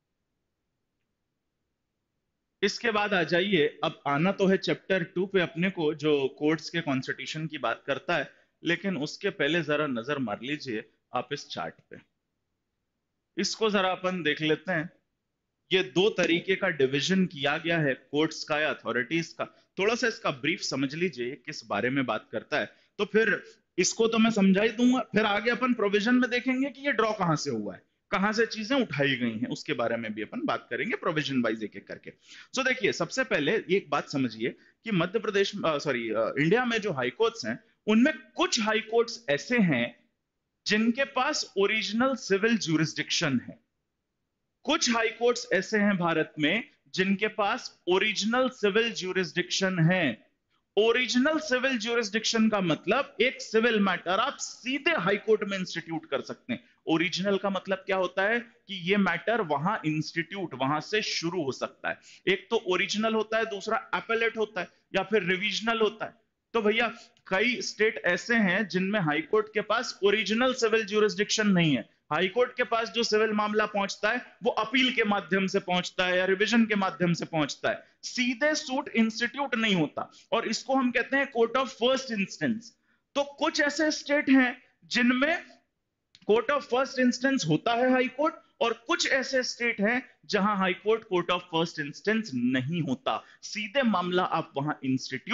इसके बाद आ जाइए, अब आना तो है चैप्टर 2 पे अपने को, जो कोर्ट्स के कॉन्स्टिट्यूशन की बात करता है, लेकिन उसके पहले जरा नजर मार लीजिए आप इस चार्ट पे, इसको जरा अपन देख लेते हैं। ये दो तरीके का डिवीजन किया गया है कोर्ट्स का या अथॉरिटीज का, थोड़ा सा इसका ब्रीफ समझ लीजिए किस बारे में बात करता है, तो फिर इसको तो मैं समझा ही दूंगा, फिर आगे अपन प्रोविजन में देखेंगे कि ये ड्रॉ कहां से हुआ है, कहां से चीजें उठाई गई हैं, उसके बारे में भी अपन बात करेंगे प्रोविजन वाइज एक एक करके। सो देखिए, सबसे पहले एक बात समझिए कि मध्य प्रदेश, सॉरी इंडिया में जो हाई कोर्ट्स हैं, उनमें कुछ हाई कोर्ट्स ऐसे हैं जिनके पास ओरिजिनल सिविल ज्यूरिसडिक्शन है। कुछ हाई कोर्ट्स ऐसे हैं भारत में जिनके पास ओरिजिनल सिविल ज्यूरिसडिक्शन है। ओरिजिनल सिविल ज्यूरिसडिक्शन का मतलब एक सिविल मैटर आप सीधे हाई कोर्ट में इंस्टीट्यूट कर सकते हैं। ओरिजिनल का मतलब क्या होता है कि ये मैटर वहां इंस्टीट्यूट, वहां से शुरू हो सकता है। एक तो ओरिजिनल होता है, दूसरा एपेलेट होता है या फिर रिविजनल होता है। तो भैया कई स्टेट ऐसे हैं जिनमें हाई कोर्ट के पास ओरिजिनल सिविल ज्यूरिसडिक्शन नहीं है। हाई कोर्ट के पास जो सिविल मामला पहुंचता है वो अपील के माध्यम से पहुंचता है या रिवीजन के माध्यम से पहुंचता है, सीधे सूट इंस्टीट्यूट नहीं होता, और इसको हम कहते हैं कोर्ट ऑफ फर्स्ट इंस्टेंस। तो कुछ ऐसे स्टेट हैं जिनमें कोर्ट ऑफ फर्स्ट इंस्टेंस होता है हाई कोर्ट, और कुछ ऐसे स्टेट हैं जहां high court court of first instance नहीं होता, सीधे मामला आप वहां इंस्टीट्यूट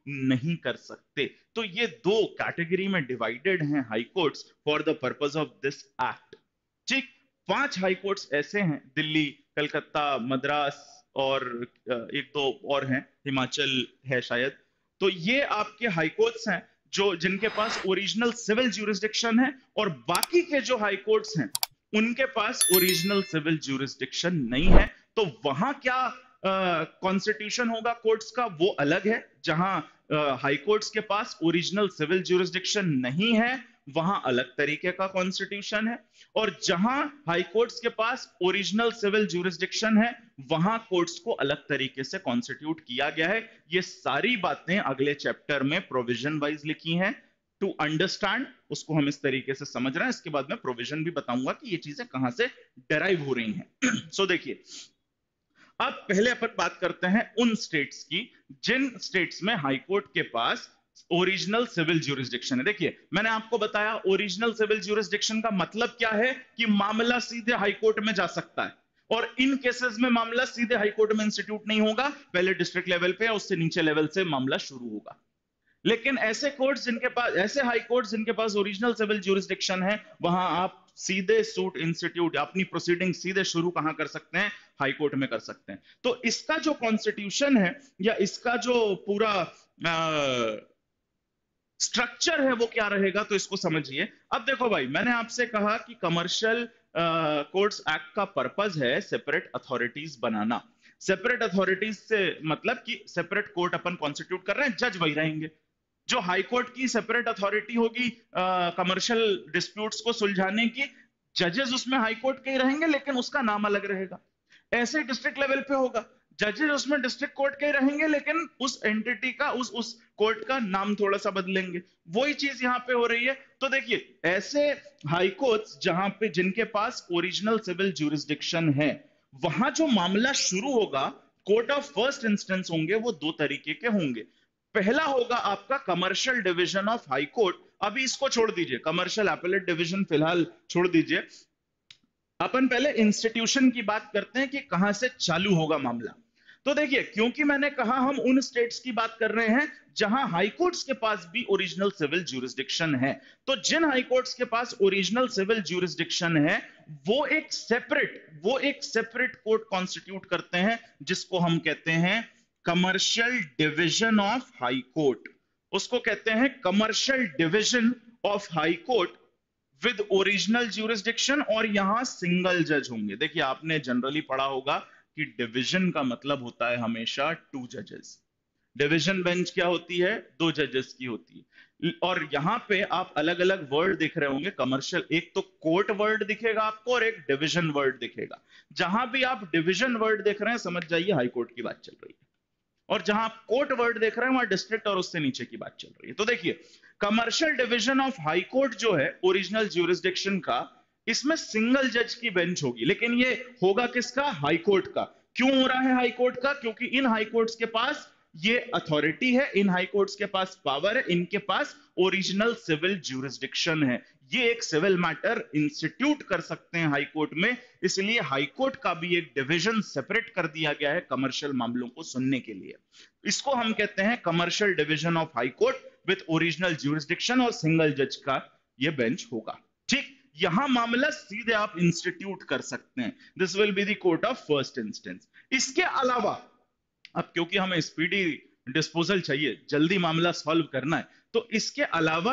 नहीं कर सकते। तो ये दो कैटेगरी में डिवाइडेड हैं high courts for the purpose of this act. ठीक, 5 हाई कोर्ट्स ऐसे हैं, दिल्ली, कलकत्ता, मद्रास और एक दो और हैं, हिमाचल है शायद। तो ये आपके हाई कोर्ट्स हैं जो जिनके पास ओरिजिनल सिविल ज्यूरिसडिक्शन है, और बाकी के जो हाई कोर्ट्स हैं उनके पास ओरिजिनल सिविल ज्यूरिसडिक्शन नहीं है। तो वहां क्या कॉन्स्टिट्यूशन होगा कोर्ट्स का, वो अलग है। जहां हाई कोर्ट्स के पास ओरिजिनल सिविल ज्यूरिसडिक्शन नहीं है, वहां अलग तरीके का कॉन्स्टिट्यूशन है। और जहां हाई कोर्ट्स के पास ओरिजिनल सिविल ज्यूरिसडिक्शन है, वहां कोर्ट्स को अलग तरीके से कॉन्स्टिट्यूट किया गया है। ये सारी बातें अगले चैप्टर में प्रोविजन वाइज लिखी हैं। टू अंडरस्टैंड उसको हम इस तरीके से समझ रहे हैं, इसके बाद में प्रोविजन भी बताऊंगा कि ये चीजें कहां से डेराइव हो रही हैं। सो देखिए, अब पहले अपन बात करते हैं उन स्टेट्स की जिन स्टेट्स में हाई कोर्ट के पास ओरिजिनल सिविल ज्यूरिसडिक्शन है। देखिए, मैंने आपको बताया ओरिजिनल सिविल ज्यूरिसडिक्शन का मतलब क्या है, कि मामला सीधे हाई कोर्ट में जा सकता है, और इन केसेस में मामला सीधे हाई कोर्ट में इंस्टीट्यूट नहीं होगा, पहले डिस्ट्रिक्ट लेवल पे या उससे नीचे लेवल से मामला शुरू होगा। लेकिन ऐसे कोर्ट्स जिनके पास, ऐसे हाई कोर्ट्स जिनके पास ओरिजिनल सिविल ज्यूरिसडिक्शन है, वहां आप सीधे सूट इंस्टीट्यूट, अपनी प्रोसीडिंग सीधे शुरू कहां कर सकते हैं, हाई कोर्ट में कर सकते हैं। तो इसका जो कॉन्स्टिट्यूशन है या इसका जो पूरा स्ट्रक्चर है वो क्या रहेगा, तो इसको समझिए। अब देखो भाई, मैंने आपसे कहा कि कमर्शियल कोर्ट्स एक्ट का पर्पस है सेपरेट अथॉरिटीज बनाना। सेपरेट अथॉरिटीज से मतलब कि सेपरेट कोर्ट अपन कॉन्स्टिट्यूट कर रहे हैं, जज वही रहेंगे। जो हाई कोर्ट की सेपरेट अथॉरिटी होगी कमर्शियल डिस्प्यूट्स को सुलझाने की, जजेस उसमें हाई कोर्ट के ही रहेंगे, लेकिन उसका नाम अलग रहेगा। ऐसे डिस्ट्रिक्ट लेवल पे होगा, जजेस उसमें डिस्ट्रिक्ट कोर्ट के ही रहेंगे, लेकिन उस एंटिटी का, उस कोर्ट का नाम थोड़ा सा बदलेंगे। वही चीज यहां पे हो रही है। तो देखिए, ऐसे हाई कोर्ट्स जहां पे जिनके पास ओरिजिनल सिविल ज्यूरिसडिक्शन है, वहां जो मामला शुरू होगा, कोर्ट ऑफ फर्स्ट इंस्टेंस होंगे, वो दो तरीके के होंगे। पहला होगा आपका commercial division of high court. अभी इसको छोड़ दीजिए, कमर्शियल एपेलेट डिवीजन फिलहाल छोड़ दीजिए, अपन पहले इंस्टीट्यूशन की बात करते हैं कि कहां से चालू होगा मामला। तो देखिए, क्योंकि मैंने कहा हम उन स्टेट्स की बात कर रहे हैं जहां हाई कोर्ट्स के पास भी ओरिजिनल सिविल ज्यूरिसडिक्शन है, तो जिन हाई कोर्ट्स के पास ओरिजिनल सिविल ज्यूरिसडिक्शन है, वो एक सेपरेट कोर्ट कॉन्स्टिट्यूट करते हैं, जिसको हम कहते हैं commercial division of high court. उसको कहते हैं commercial division of high court with original jurisdiction, और यहां सिंगल जज होंगे। देखिए, आपने जनरली पढ़ा होगा कि डिवीजन का मतलब होता है हमेशा 2 जजेस। डिवीजन बेंच क्या होती है, 2 जजेस की होती है। और यहां पे आप अलग अलग वर्ड दिख रहे होंगे कमर्शियल, एक तो कोर्ट वर्ड दिखेगा आपको और एक डिवीजन वर्ड दिखेगा। जहां भी आप डिवीजन वर्ड देख रहे हैं, समझ जाइए हाई कोर्ट की बात चल रही है, और जहां आप कोर्ट वर्ड देख रहे हैं, वहां डिस्ट्रिक्ट और उससे नीचे की बात चल रही है। तो देखिए, commercial division of high court जो है ओरिजिनल ज्यूरिसडिक्शन का, इसमें सिंगल जज की बेंच होगी, लेकिन ये होगा किसका, हाई कोर्ट का। क्यों हो रहा है हाई कोर्ट का, क्योंकि इन हाई कोर्ट्स के पास ये अथॉरिटी है, इन हाई कोर्ट्स के पास पावर है, इनके पास ओरिजिनल सिविल ज्यूरिसडिक्शन है। ये एक सिविल मैटर इंस्टीट्यूट कर सकते हैं हाई कोर्ट में, इसलिए हाई कोर्ट का भी एक डिवीजन सेपरेट कर दिया गया है कमर्शियल मामलों को सुनने के लिए। इसको हम कहते हैं commercial division of high court with original jurisdiction, और सिंगल जज का ये बेंच होगा। ठीक, यहां मामला सीधे आप इंस्टीट्यूट कर सकते हैं, this will be the court of first instance. इसके अलावा, अब क्योंकि हमें स्पीडी डिस्पोजल चाहिए, जल्दी मामला सॉल्व करना है, तो इसके अलावा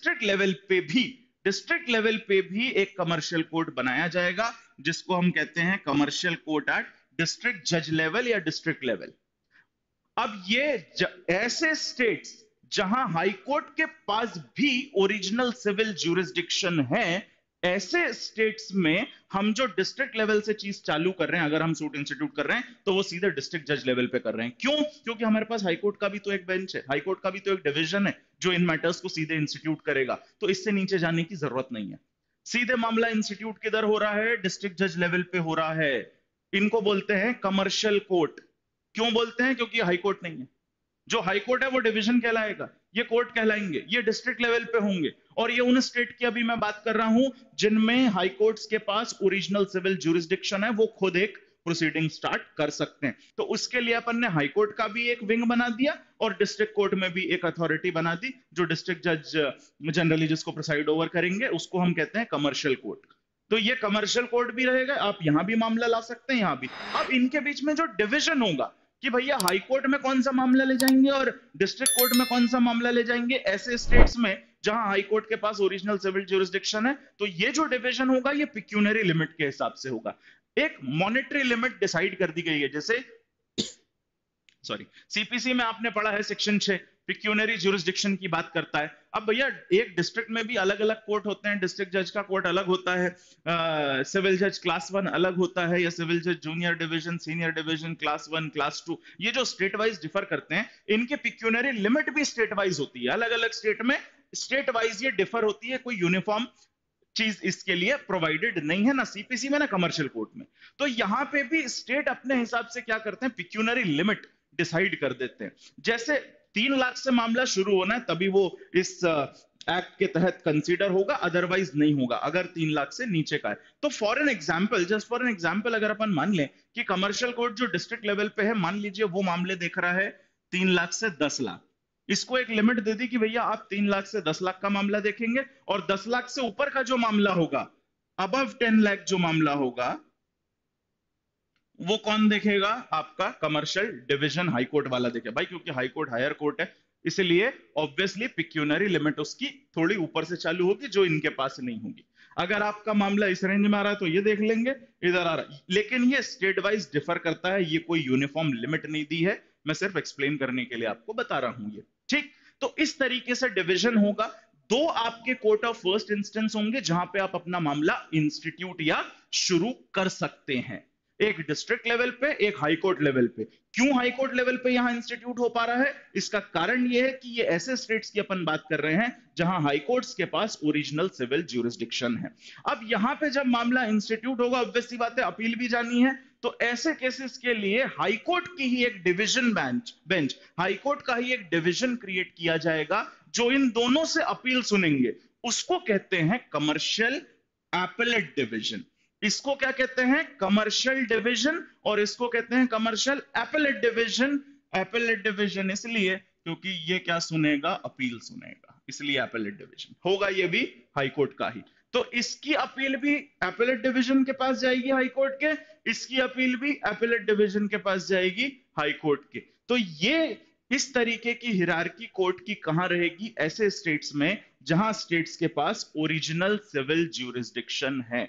डिस्ट्रिक्ट लेवल पे भी एक कमर्शियल कोर्ट बनाया जाएगा, जिसको हम कहते हैं कमर्शियल कोर्ट एट डिस्ट्रिक्ट जज लेवल या डिस्ट्रिक्ट लेवल। अब ये ऐसे स्टेट्स जहां हाई कोर्ट के पास भी ओरिजिनल सिविल ज्यूरिसडिक्शन है, ऐसे स्टेट्स में हम जो डिस्ट्रिक्ट लेवल से चीज चालू कर रहे हैं, अगर हम सूट इंस्टीट्यूट कर रहे हैं, तो वो सीधे डिस्ट्रिक्ट जज लेवल पे कर रहे हैं। क्यों, क्योंकि हमारे पास हाई कोर्ट का भी तो एक बेंच है, हाई कोर्ट का भी तो एक डिवीजन है जो इन मैटर्स को सीधे इंस्टीट्यूट करेगा, तो इससे नीचे जाने की जरूरत नहीं है। सीधे मामला इंस्टीट्यूट किधर हो रहा है, डिस्ट्रिक्ट जज लेवल पे हो रहा है। इनको बोलते हैं कमर्शियल कोर्ट। क्यों बोलते हैं, क्योंकि हाई कोर्ट नहीं है। जो हाई कोर्ट है वो डिवीजन कहलाएगा, ये कोर्ट कहलाएंगे, ये डिस्ट्रिक्ट लेवल पे होंगे। और ये उन स्टेट की अभी मैं बात कर रहा हूं जिनमें हाई कोर्ट्स के पास ओरिजिनल सिविल ज्यूरिसडिक्शन है, वो खुद एक प्रोसीडिंग स्टार्ट कर सकते हैं। तो उसके लिए अपन ने हाई कोर्ट का भी एक विंग बना दिया और डिस्ट्रिक्ट कोर्ट में भी एक अथॉरिटी बना दी, जो डिस्ट्रिक्ट जज जनरली जिसको प्रिसाइड ओवर करेंगे, उसको हम कहते हैं कमर्शियल कोर्ट। तो ये कमर्शियल कोर्ट भी रहेगा, आप यहां भी मामला ला सकते हैं, यहां भी। अब इनके बीच में जो डिविजन होगा कि भैया हाई कोर्ट में कौन सा मामला ले जाएंगे और डिस्ट्रिक्ट कोर्ट में कौन सा मामला ले जाएंगे, ऐसे स्टेट्स में जहां हाई कोर्ट के पास ओरिजिनल सिविल ज्यूरिसडिक्शन है, तो ये जो डिवीजन होगा ये पिक्यूनरी लिमिट के हिसाब से होगा। एक मॉनेटरी लिमिट डिसाइड कर दी गई है, जैसे सॉरी सीपीसी में आपने पढ़ा है सेक्शन 6 पिक्यूनरी ज्यूरिसडिक्शन की बात करता है। अब भैया एक डिस्ट्रिक्ट में भी अलग अलग कोर्ट होते हैं, डिस्ट्रिक्ट जज का कोर्ट अलग होता है, सिविल जज क्लास 1 अलग होता है, या सिविल जज junior division, senior division, class 1, class 2, ये जो स्टेट वाइज डिफर करते हैं, इनके पिक्यूनरी लिमिट भी स्टेट वाइज होती है। अलग अलग स्टेट में स्टेट वाइज ये डिफर होती है, कोई यूनिफॉर्म चीज इसके लिए प्रोवाइडेड नहीं है, ना सीपीसी में ना कमर्शियल कोर्ट में। तो यहां पे भी स्टेट अपने हिसाब से क्या करते हैं, पिक्यूनरी लिमिट डिसाइड कर देते हैं। जैसे 3 लाख से मामला शुरू होना है तभी वो इस एक्ट के तहत कंसीडर होगा, अदरवाइज नहीं होगा अगर 3 लाख से नीचे का है। तो for an example, just for an example, अगर अपन मान लें कि कमर्शियल कोर्ट जो डिस्ट्रिक्ट लेवल पे है, मान लीजिए वो मामले देख रहा है 3 लाख से 10 लाख, इसको एक लिमिट दे दी कि भैया आप 3 लाख से 10 लाख का मामला देखेंगे, और 10 लाख से ऊपर का जो मामला होगा, अबव 10 लाख जो मामला होगा, वो कौन देखेगा, आपका कमर्शियल डिवीजन हाई कोर्ट वाला देखे भाई, क्योंकि हाई कोर्ट हायर कोर्ट है, इसलिए ऑब्वियसली पिक्यूनरी लिमिट उसकी थोड़ी ऊपर से चालू होगी, जो इनके पास नहीं होगी। अगर आपका मामला इस रेंज में आ रहा है तो ये देख लेंगे, इधर आ रहा है, लेकिन ये स्टेट वाइज डिफर करता है, ये कोई यूनिफॉर्म लिमिट नहीं दी है, मैं सिर्फ एक्सप्लेन करने के लिए आपको बता रहा हूं ये, ठीक। तो इस तरीके से डिवीजन होगा। 2 आपके कोर्ट ऑफ फर्स्ट इंस्टेंस होंगे जहां पे आप अपना मामला इंस्टीट्यूट या शुरू कर सकते हैं, एक डिस्ट्रिक्ट लेवल पे, एक हाई कोर्ट लेवल पे। क्यों हाई कोर्ट लेवल पे यहां इंस्टीट्यूट हो पा रहा है, इसका कारण यह है कि ये ऐसे स्टेट्स की अपन बात कर रहे हैं जहां हाई कोर्ट्स के पास ओरिजिनल सिविल ज्यूरिसडिक्शन है। अब यहां पे जब मामला इंस्टीट्यूट होगा, ऑब्वियस सी बात है अपील भी जानी है, तो ऐसे केसेस के लिए हाई कोर्ट की ही एक डिवीजन बेंच हाई कोर्ट का ही एक डिवीजन क्रिएट किया जाएगा, जो इन दोनों से अपील सुनेंगे। उसको कहते हैं कमर्शियल एपेलेट डिवीजन। इसको क्या कहते हैं, कमर्शियल डिवीजन, और इसको कहते हैं commercial appellate division. Appellate division इसलिए क्योंकि ये क्या सुनेगा, अपील सुनेगा, इसलिए एपेलेट डिवीजन होगा, ये भी हाई कोर्ट का ही। तो इसकी अपील भी एपेलेट डिवीजन के पास जाएगी हाई कोर्ट के, इसकी अपील भी एपेलेट डिवीजन के पास जाएगी हाई कोर्ट के। तो ये इस तरीके की हिरार्की कोर्ट की कहां रहेगी, ऐसे स्टेट्स में जहां स्टेट्स के पास ओरिजिनल सिविल ज्यूरिसडिक्शन है।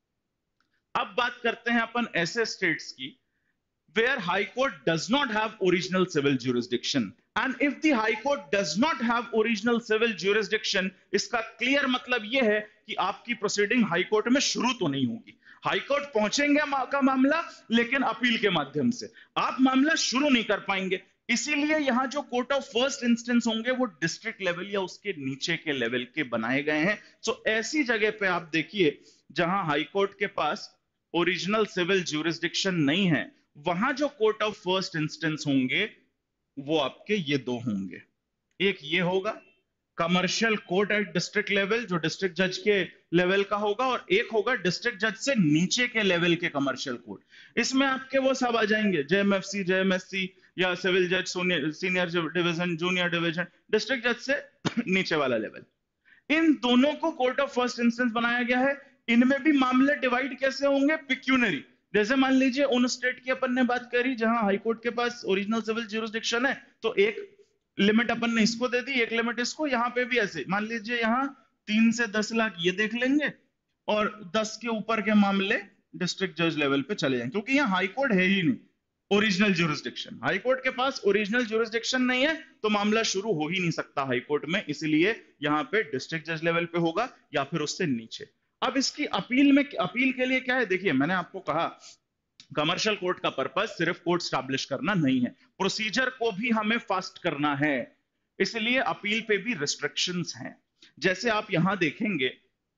अब बात करते हैं अपन ऐसे स्टेट्स की where high court does not have original civil jurisdiction, and if the high court does not have original civil jurisdiction, इसका क्लियर मतलब यह है कि आपकी प्रोसीडिंग हाई कोर्ट में शुरू तो नहीं होगी। हाई कोर्ट पहुंचेंगे का मामला, लेकिन अपील के माध्यम से आप मामला शुरू नहीं कर पाएंगे। इसीलिए यहां जो कोर्ट ऑफ फर्स्ट इंस्टेंस होंगे वो डिस्ट्रिक्ट लेवल या उसके नीचे के लेवल के बनाए गए हैं। तो ऐसी जगह पे आप देखिए जहां हाई कोर्ट के पास ओरिजिनल सिविल ज्यूरिसडिक्शन नहीं है, वहां जो कोर्ट ऑफ फर्स्ट इंस्टेंस होंगे वो आपके ये 2 होंगे। एक ये होगा commercial court at district level, जो डिस्ट्रिक्ट जज के लेवल का होगा, और एक होगा डिस्ट्रिक्ट जज से नीचे के लेवल के कमर्शियल कोर्ट। इसमें आपके वो सब आ जाएंगे, जेएमएफसी, जेएमएससी, या सिविल जज senior division, junior division, district जज से नीचे वाला लेवल। इन दोनों को कोर्ट ऑफ फर्स्ट इंस्टेंस बनाया गया है। इनमें भी मामले डिवाइड कैसे होंगे, पिक्यूनरी। जैसे मान लीजिए उन स्टेट की अपन ने बात करी जहां हाई कोर्ट के पास ओरिजिनल सिविल ज्यूरिसडिक्शन है, तो एक लिमिट अपन ने इसको दे दी, एक लिमिट इसको। यहां पे भी ऐसे मान लीजिए यहां 3 से 10 लाख ये देख लेंगे, और 10 के ऊपर के मामले डिस्ट्रिक्ट जज लेवल पे चले जाएंगे, क्योंकि यहाँ हाई कोर्ट है ही नहीं ओरिजिनल ज्यूरिसडिक्शन। हाई कोर्ट के पास ओरिजिनल ज्यूरिसडिक्शन नहीं है, तो मामला शुरू हो ही नहीं सकता हाई कोर्ट में, इसलिए यहां पे डिस्ट्रिक्ट जज लेवल पे होगा या फिर उससे नीचे। अब इसकी अपील में, अपील के लिए क्या है, देखिए मैंने आपको कहा कमर्शियल कोर्ट का पर्पस सिर्फ कोर्ट स्टैब्लिश करना नहीं है, प्रोसीजर को भी हमें फास्ट करना है, इसलिए अपील पे भी रिस्ट्रिक्शंस हैं। जैसे आप यहां देखेंगे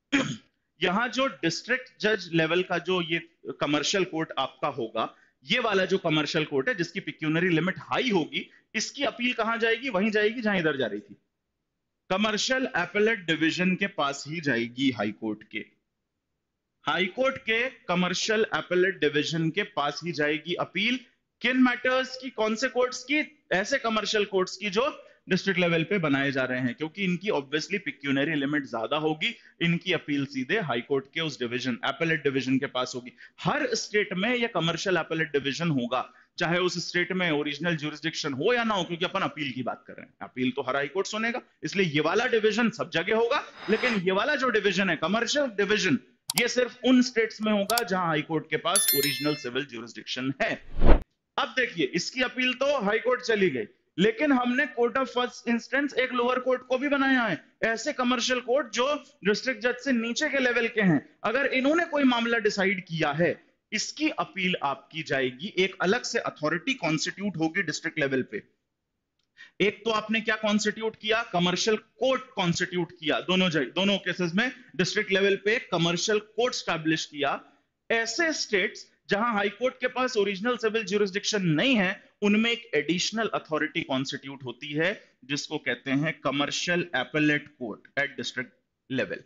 यहां जो डिस्ट्रिक्ट जज लेवल का जो ये कमर्शियल कोर्ट आपका होगा, ये वाला जो कमर्शियल कोर्ट है जिसकी पिक्यूनरी लिमिट हाई होगी, इसकी अपील कहां जाएगी, वहीं जाएगी जहां इधर जा रही थी, कमर्शियल एपेलेट डिवीजन के पास ही जाएगी हाई कोर्ट के। हाई कोर्ट के कमर्शियल एपेलेट डिवीजन के पास ही जाएगी अपील। किन मैटर्स की, कौन से कोर्ट्स की? ऐसे कमर्शियल कोर्ट्स की जो डिस्ट्रिक्ट लेवल पे बनाए जा रहे हैं, क्योंकि इनकी ऑब्वियसली पिक्यूनरी लिमिट ज्यादा होगी। इनकी अपील सीधे हाई कोर्ट के उस डिवीजन, एपेलेट डिवीजन के पास होगी। हर स्टेट में यह कमर्शियल एपेलेट डिवीजन होगा, चाहे उस स्टेट में ओरिजिनल ज्यूरिसडिक्शन हो या ना हो, क्योंकि अपन अपील की बात कर रहे हैं। अपील तो हर हाई कोर्ट सुनेगा, इसलिए ये वाला डिवीजन सब जगह होगा। लेकिन ये वाला जो डिवीजन है, कमर्शियल डिवीजन, ये सिर्फ उन स्टेट्स में होगा जहां हाई कोर्ट के पास ओरिजिनल सिविल ज्यूरिसडिक्शन है। अब देखिए, इसकी अपील तो हाई कोर्ट चली गई, लेकिन हमने कोर्ट ऑफ फर्स्ट इंस्टेंस एक लोअर कोर्ट को भी बनाया है। ऐसे कमर्शियल कोर्ट जो डिस्ट्रिक्ट जज से नीचे के लेवल के हैं, अगर इन्होंने कोई मामला डिसाइड किया है, इसकी अपील आपकी जाएगी। एक अलग से अथॉरिटी कॉन्स्टिट्यूट होगी डिस्ट्रिक्ट लेवल पे। एक तो आपने क्या कॉन्स्टिट्यूट किया? कमर्शियल कोर्ट कॉन्स्टिट्यूट किया। दोनों केसेस में डिस्ट्रिक्ट लेवल पे कमर्शियल कोर्ट स्टैब्लिश किया। ऐसे स्टेट्स जहां हाई कोर्ट के पास ओरिजिनल सिविल ज्यूरिसडिक्शन नहीं है, उनमें एक एडिशनल अथॉरिटी कॉन्स्टिट्यूट होती है, जिसको कहते हैं commercial appellate court at district level.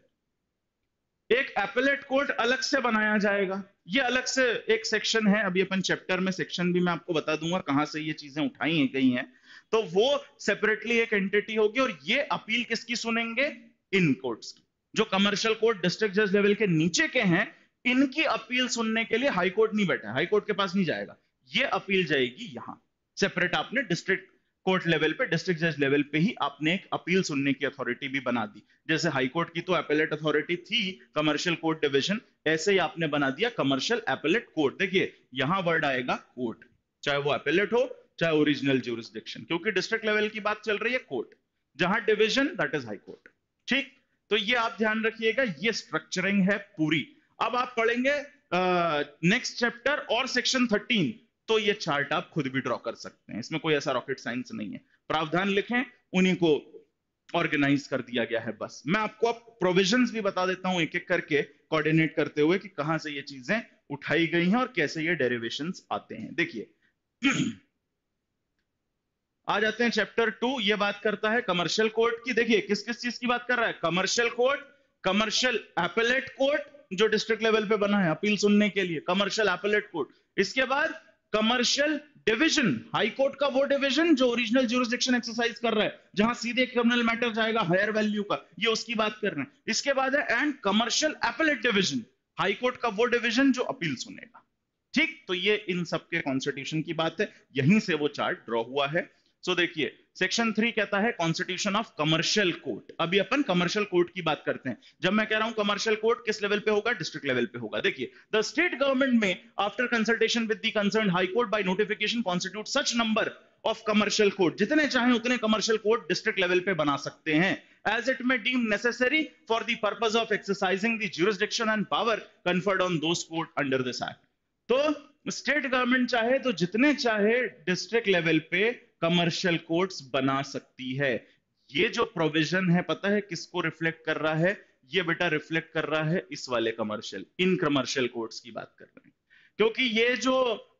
एक एपेलेट कोर्ट अलग से बनाया जाएगा। ये अलग से एक सेक्शन है, अभी अपन चैप्टर में सेक्शन भी मैं आपको बता दूंगा कहां से ये चीजें उठाई गई हैं। तो वो सेपरेटली एक एंटिटी होगी, और ये अपील किसकी सुनेंगे? इन कोर्ट्स की। जो कमर्शियल कोर्ट डिस्ट्रिक्ट जज लेवल के नीचे के हैं, इनकी अपील सुनने के लिए हाई कोर्ट नहीं बैठा है, हाई कोर्ट के पास नहीं जाएगा। ये अपील जाएगी यहां सेपरेट। आपने डिस्ट्रिक्ट कोर्ट लेवल पे, डिस्ट्रिक्ट जज लेवल पे ही आपने एक अपील सुनने की अथॉरिटी भी बना दी। जैसे हाई कोर्ट की तो एपेलेट अथॉरिटी थी, कमर्शियल कोर्ट डिवीजन, ऐसे ही आपने बना दिया कमर्शियल एपेलेट कोर्ट। देखिए यहां वर्ड आएगा कोर्ट, चाहे वो एपेलेट हो चाहे ओरिजिनल ज्यूरिसडिक्शन, क्योंकि डिस्ट्रिक्ट लेवल की बात चल रही है। कोर्ट जहां division, that is high court. ठीक, तो ये आप ध्यान रखिएगा, ये स्ट्रक्चरिंग है पूरी। अब आप पढ़ेंगे नेक्स्ट चैप्टर और सेक्शन 13, तो ये चार्ट आप खुद भी ड्रॉ कर सकते हैं, इसमें कोई ऐसा रॉकेट साइंस नहीं है। प्रावधान लिखें, उन्हीं को ऑर्गेनाइज कर दिया गया है बस। मैं आपको अब प्रोविजंस भी बता देता हूं एक एक करके, कोऑर्डिनेट करते हुए कि कहां से ये चीजें उठाई गई हैं और कैसे ये डेरिवेशंस आते हैं। देखिए आ जाते हैं चैप्टर 2, ये बात करता है कमर्शियल कोर्ट की। देखिए किस किस चीज की बात कर रहा है? Commercial court, commercial appellate court जो डिस्ट्रिक्ट लेवल पे बना है अपील सुनने के लिए, कमर्शियल एपेलेट कोर्ट। इसके बाद कमर्शियल डिवीजन, हाई कोर्ट का वो डिवीजन जो ओरिजिनल ज्यूरिसडिक्शन एक्सरसाइज कर रहा है, जहां सीधे क्रिमिनल मैटर जाएगा हायर वैल्यू का, ये उसकी बात कर रहे हैं। इसके बाद है and commercial appellate division, high court का वो डिवीजन जो अपील सुनेगा। ठीक, तो ये इन सबके कॉन्स्टिट्यूशन की बात है, यहीं से वो चार्ट ड्रॉ हुआ है। सो देखिए सेक्शन 3 कहता है कॉन्स्टिट्यूशन ऑफ कमर्शियल कोर्ट। अभी अपन कमर्शियल कोर्ट की बात करते हैं। जब मैं कह रहा हूं कमर्शियल कोर्ट, किस लेवल पे होगा? डिस्ट्रिक्ट लेवल पे होगा। देखिए, the state government may after consultation with the concerned high court by notification constitute such number of commercial court, जितने चाहे उतने कमर्शियल कोर्ट डिस्ट्रिक्ट लेवल पे बना सकते हैं, as it may deem necessary for the purpose of exercising the jurisdiction and power conferred on those court under this act। तो state government चाहे तो जितने चाहे डिस्ट्रिक्ट लेवल पे कमर्शियल कोर्ट्स बना सकती है। ये जो प्रोविजन है पता है किसको रिफ्लेक्ट कर रहा है? ये बेटा रिफ्लेक्ट कर रहा है इस वाले कमर्शियल, इन कमर्शियल कोर्ट्स की बात कर रहे हैं, क्योंकि ये जो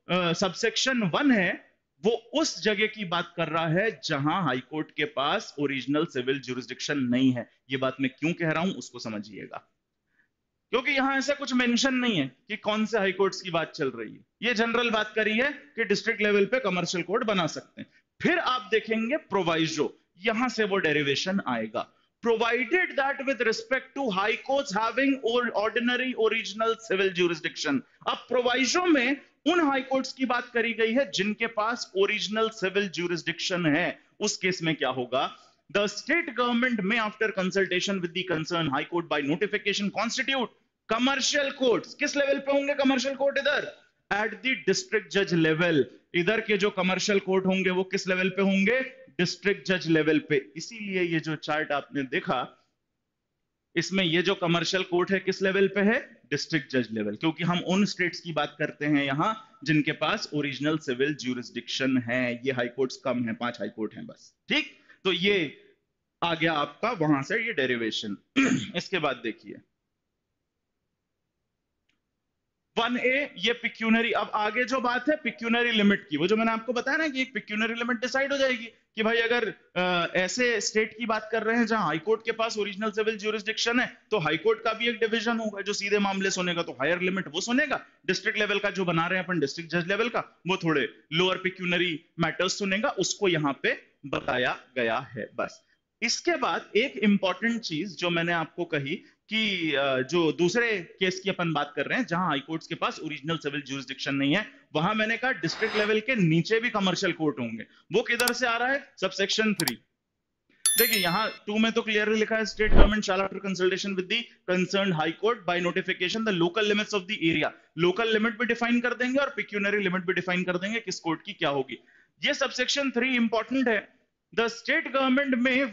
सबसेक्शन 1 है वो उस जगह की बात कर रहा है जहां हाई कोर्ट के पास ओरिजिनल सिविल ज्यूरिसडिक्शन नहीं है। ये बात मैं क्यों कह रहा हूं उसको समझिएगा, क्योंकि यहां ऐसा कुछ मेंशन नहीं है कि कौन से हाई कोर्ट्स की बात चल रही है। ये जनरल बात करी है कि डिस्ट्रिक्ट लेवल पे कमर्शियल कोर्ट बना सकते हैं। फिर आप देखेंगे प्रोवाइजो, यहां से वो डेरिवेशन आएगा। Provided that with respect to high courts having ordinary original civil jurisdiction. अब प्रोवाइजो में उन हाई कोर्ट्स की बात करी गई है जिनके पास ओरिजिनल सिविल ज्यूरिसडिक्शन है। उस केस में क्या होगा? The state government may, after consultation with the concerned high court by notification, constitute commercial courts। किस लेवल पे होंगे commercial court? इधर at the district judge level। इधर के जो commercial court होंगे वो किस लेवल पे होंगे? district judge level पे। इसीलिए ये जो चार्ट आपने देखा, इसमें ये जो कमर्शियल कोर्ट है किस लेवल पे है? डिस्ट्रिक्ट जज लेवल, क्योंकि हम उन स्टेट्स की बात करते हैं यहां जिनके पास ओरिजिनल सिविल ज्यूरिसडिक्शन है। ये हाई कोर्ट्स कम है, 5 हाई कोर्ट हैं बस। ठीक, तो ये आ गया आपका वहां से ये डेरिवेशन। इसके बाद देखिए 1A ये पिक्यूनरी, अब आगे जो बात है पिक्यूनरी लिमिट की, वो जो मैंने आपको बताया ना कि एक पिक्यूनरी लिमिट डिसाइड हो जाएगी कि भाई अगर ऐसे स्टेट की बात कर रहे हैं जहां हाईकोर्ट के पास ओरिजिनल सिविल ज्यूरिसडिक्शन है, तो हाईकोर्ट का भी एक डिवीजन होगा जो सीधे मामले सुनेगा, तो हायर लिमिट वो सुनेगा। डिस्ट्रिक्ट लेवल का जो बना रहे हैं अपन डिस्ट्रिक्ट जज लेवल का, वो थोड़े लोअर पिक्यूनरी मैटर्स सुनेगा, उसको यहाँ पे बताया गया है। बस इसके बाद एक इंपॉर्टेंट चीज जो मैंने आपको कही कि जो दूसरे केस की अपन बात कर रहे हैं जहां हाईकोर्ट्स के पास ओरिजिनल सिविल ज्यूरिसडिक्शन नहीं है, वहां मैंने कहा डिस्ट्रिक्ट लेवल के नीचे भी कमर्शियल कोर्ट होंगे। वो किधर से आ रहा है? सबसेक्शन 3। देखिए यहाँ 2 में तो क्लियरली लिखा है state government shall after consultation with the concerned high court by notification the local limits of the area. Local limit भी डिफाइन कर देंगे और पिक्यूनरी लिमिट भी डिफाइन कर देंगे किस कोर्ट की क्या होगी। ये सबसेक्शन 3 इंपॉर्टेंट है। The state government may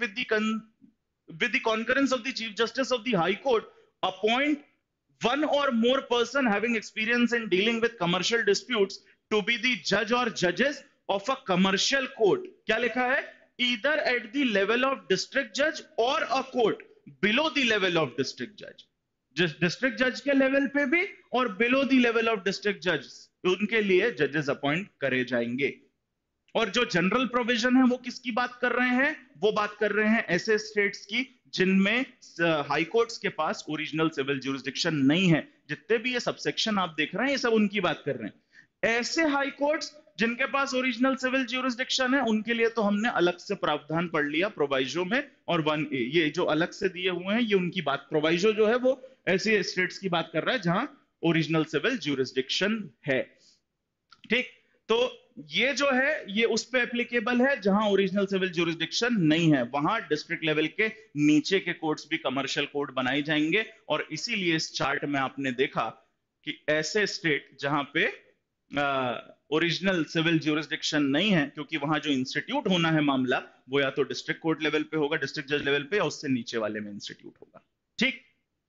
with the concurrence of the chief justice of the high court appoint one or more person having experience in dealing with commercial disputes to be the judge or judges of a commercial court। क्या लिखा है? either at the level of district judge or a court below the level of district judge। District जज के level पे भी और below the level of district जज, उनके लिए जजेस अपॉइंट करे जाएंगे। और जो जनरल प्रोविजन है वो किसकी बात कर रहे हैं? वो बात कर रहे हैं ऐसे स्टेट्स की जिनमें हाई कोर्ट्स के पास ओरिजिनल सिविल ज्यूरिसडिक्शन नहीं है। जितने भी ये सबसेक्शन आप देख रहे हैं ये सब उनकी बात कर रहे हैं। ऐसे हाई कोर्ट्स जिनके पास ओरिजिनल सिविल ज्यूरिसडिक्शन है उनके लिए तो हमने अलग से प्रावधान पढ़ लिया प्रोवाइजो में, और 1A ये जो अलग से दिए हुए हैं ये उनकी बात, प्रोवाइजो जो है वो ऐसे स्टेट्स की बात कर रहा है जहां ओरिजिनल सिविल ज्यूरिसडिक्शन है। ठीक, तो ये जो है ये उस पे एप्लीकेबल है जहां ओरिजिनल सिविल ज्यूरिसडिक्शन नहीं है, वहां डिस्ट्रिक्ट लेवल के नीचे के कोर्ट्स भी कमर्शियल कोर्ट बनाए जाएंगे। और इसीलिए इस चार्ट में आपने देखा कि ऐसे स्टेट जहां पे ओरिजिनल सिविल ज्यूरिसडिक्शन नहीं है, क्योंकि वहां जो इंस्टीट्यूट होना है मामला वो या तो डिस्ट्रिक्ट कोर्ट लेवल पे होगा, डिस्ट्रिक्ट जज लेवल पे, या उससे नीचे वाले में इंस्टीट्यूट होगा। ठीक,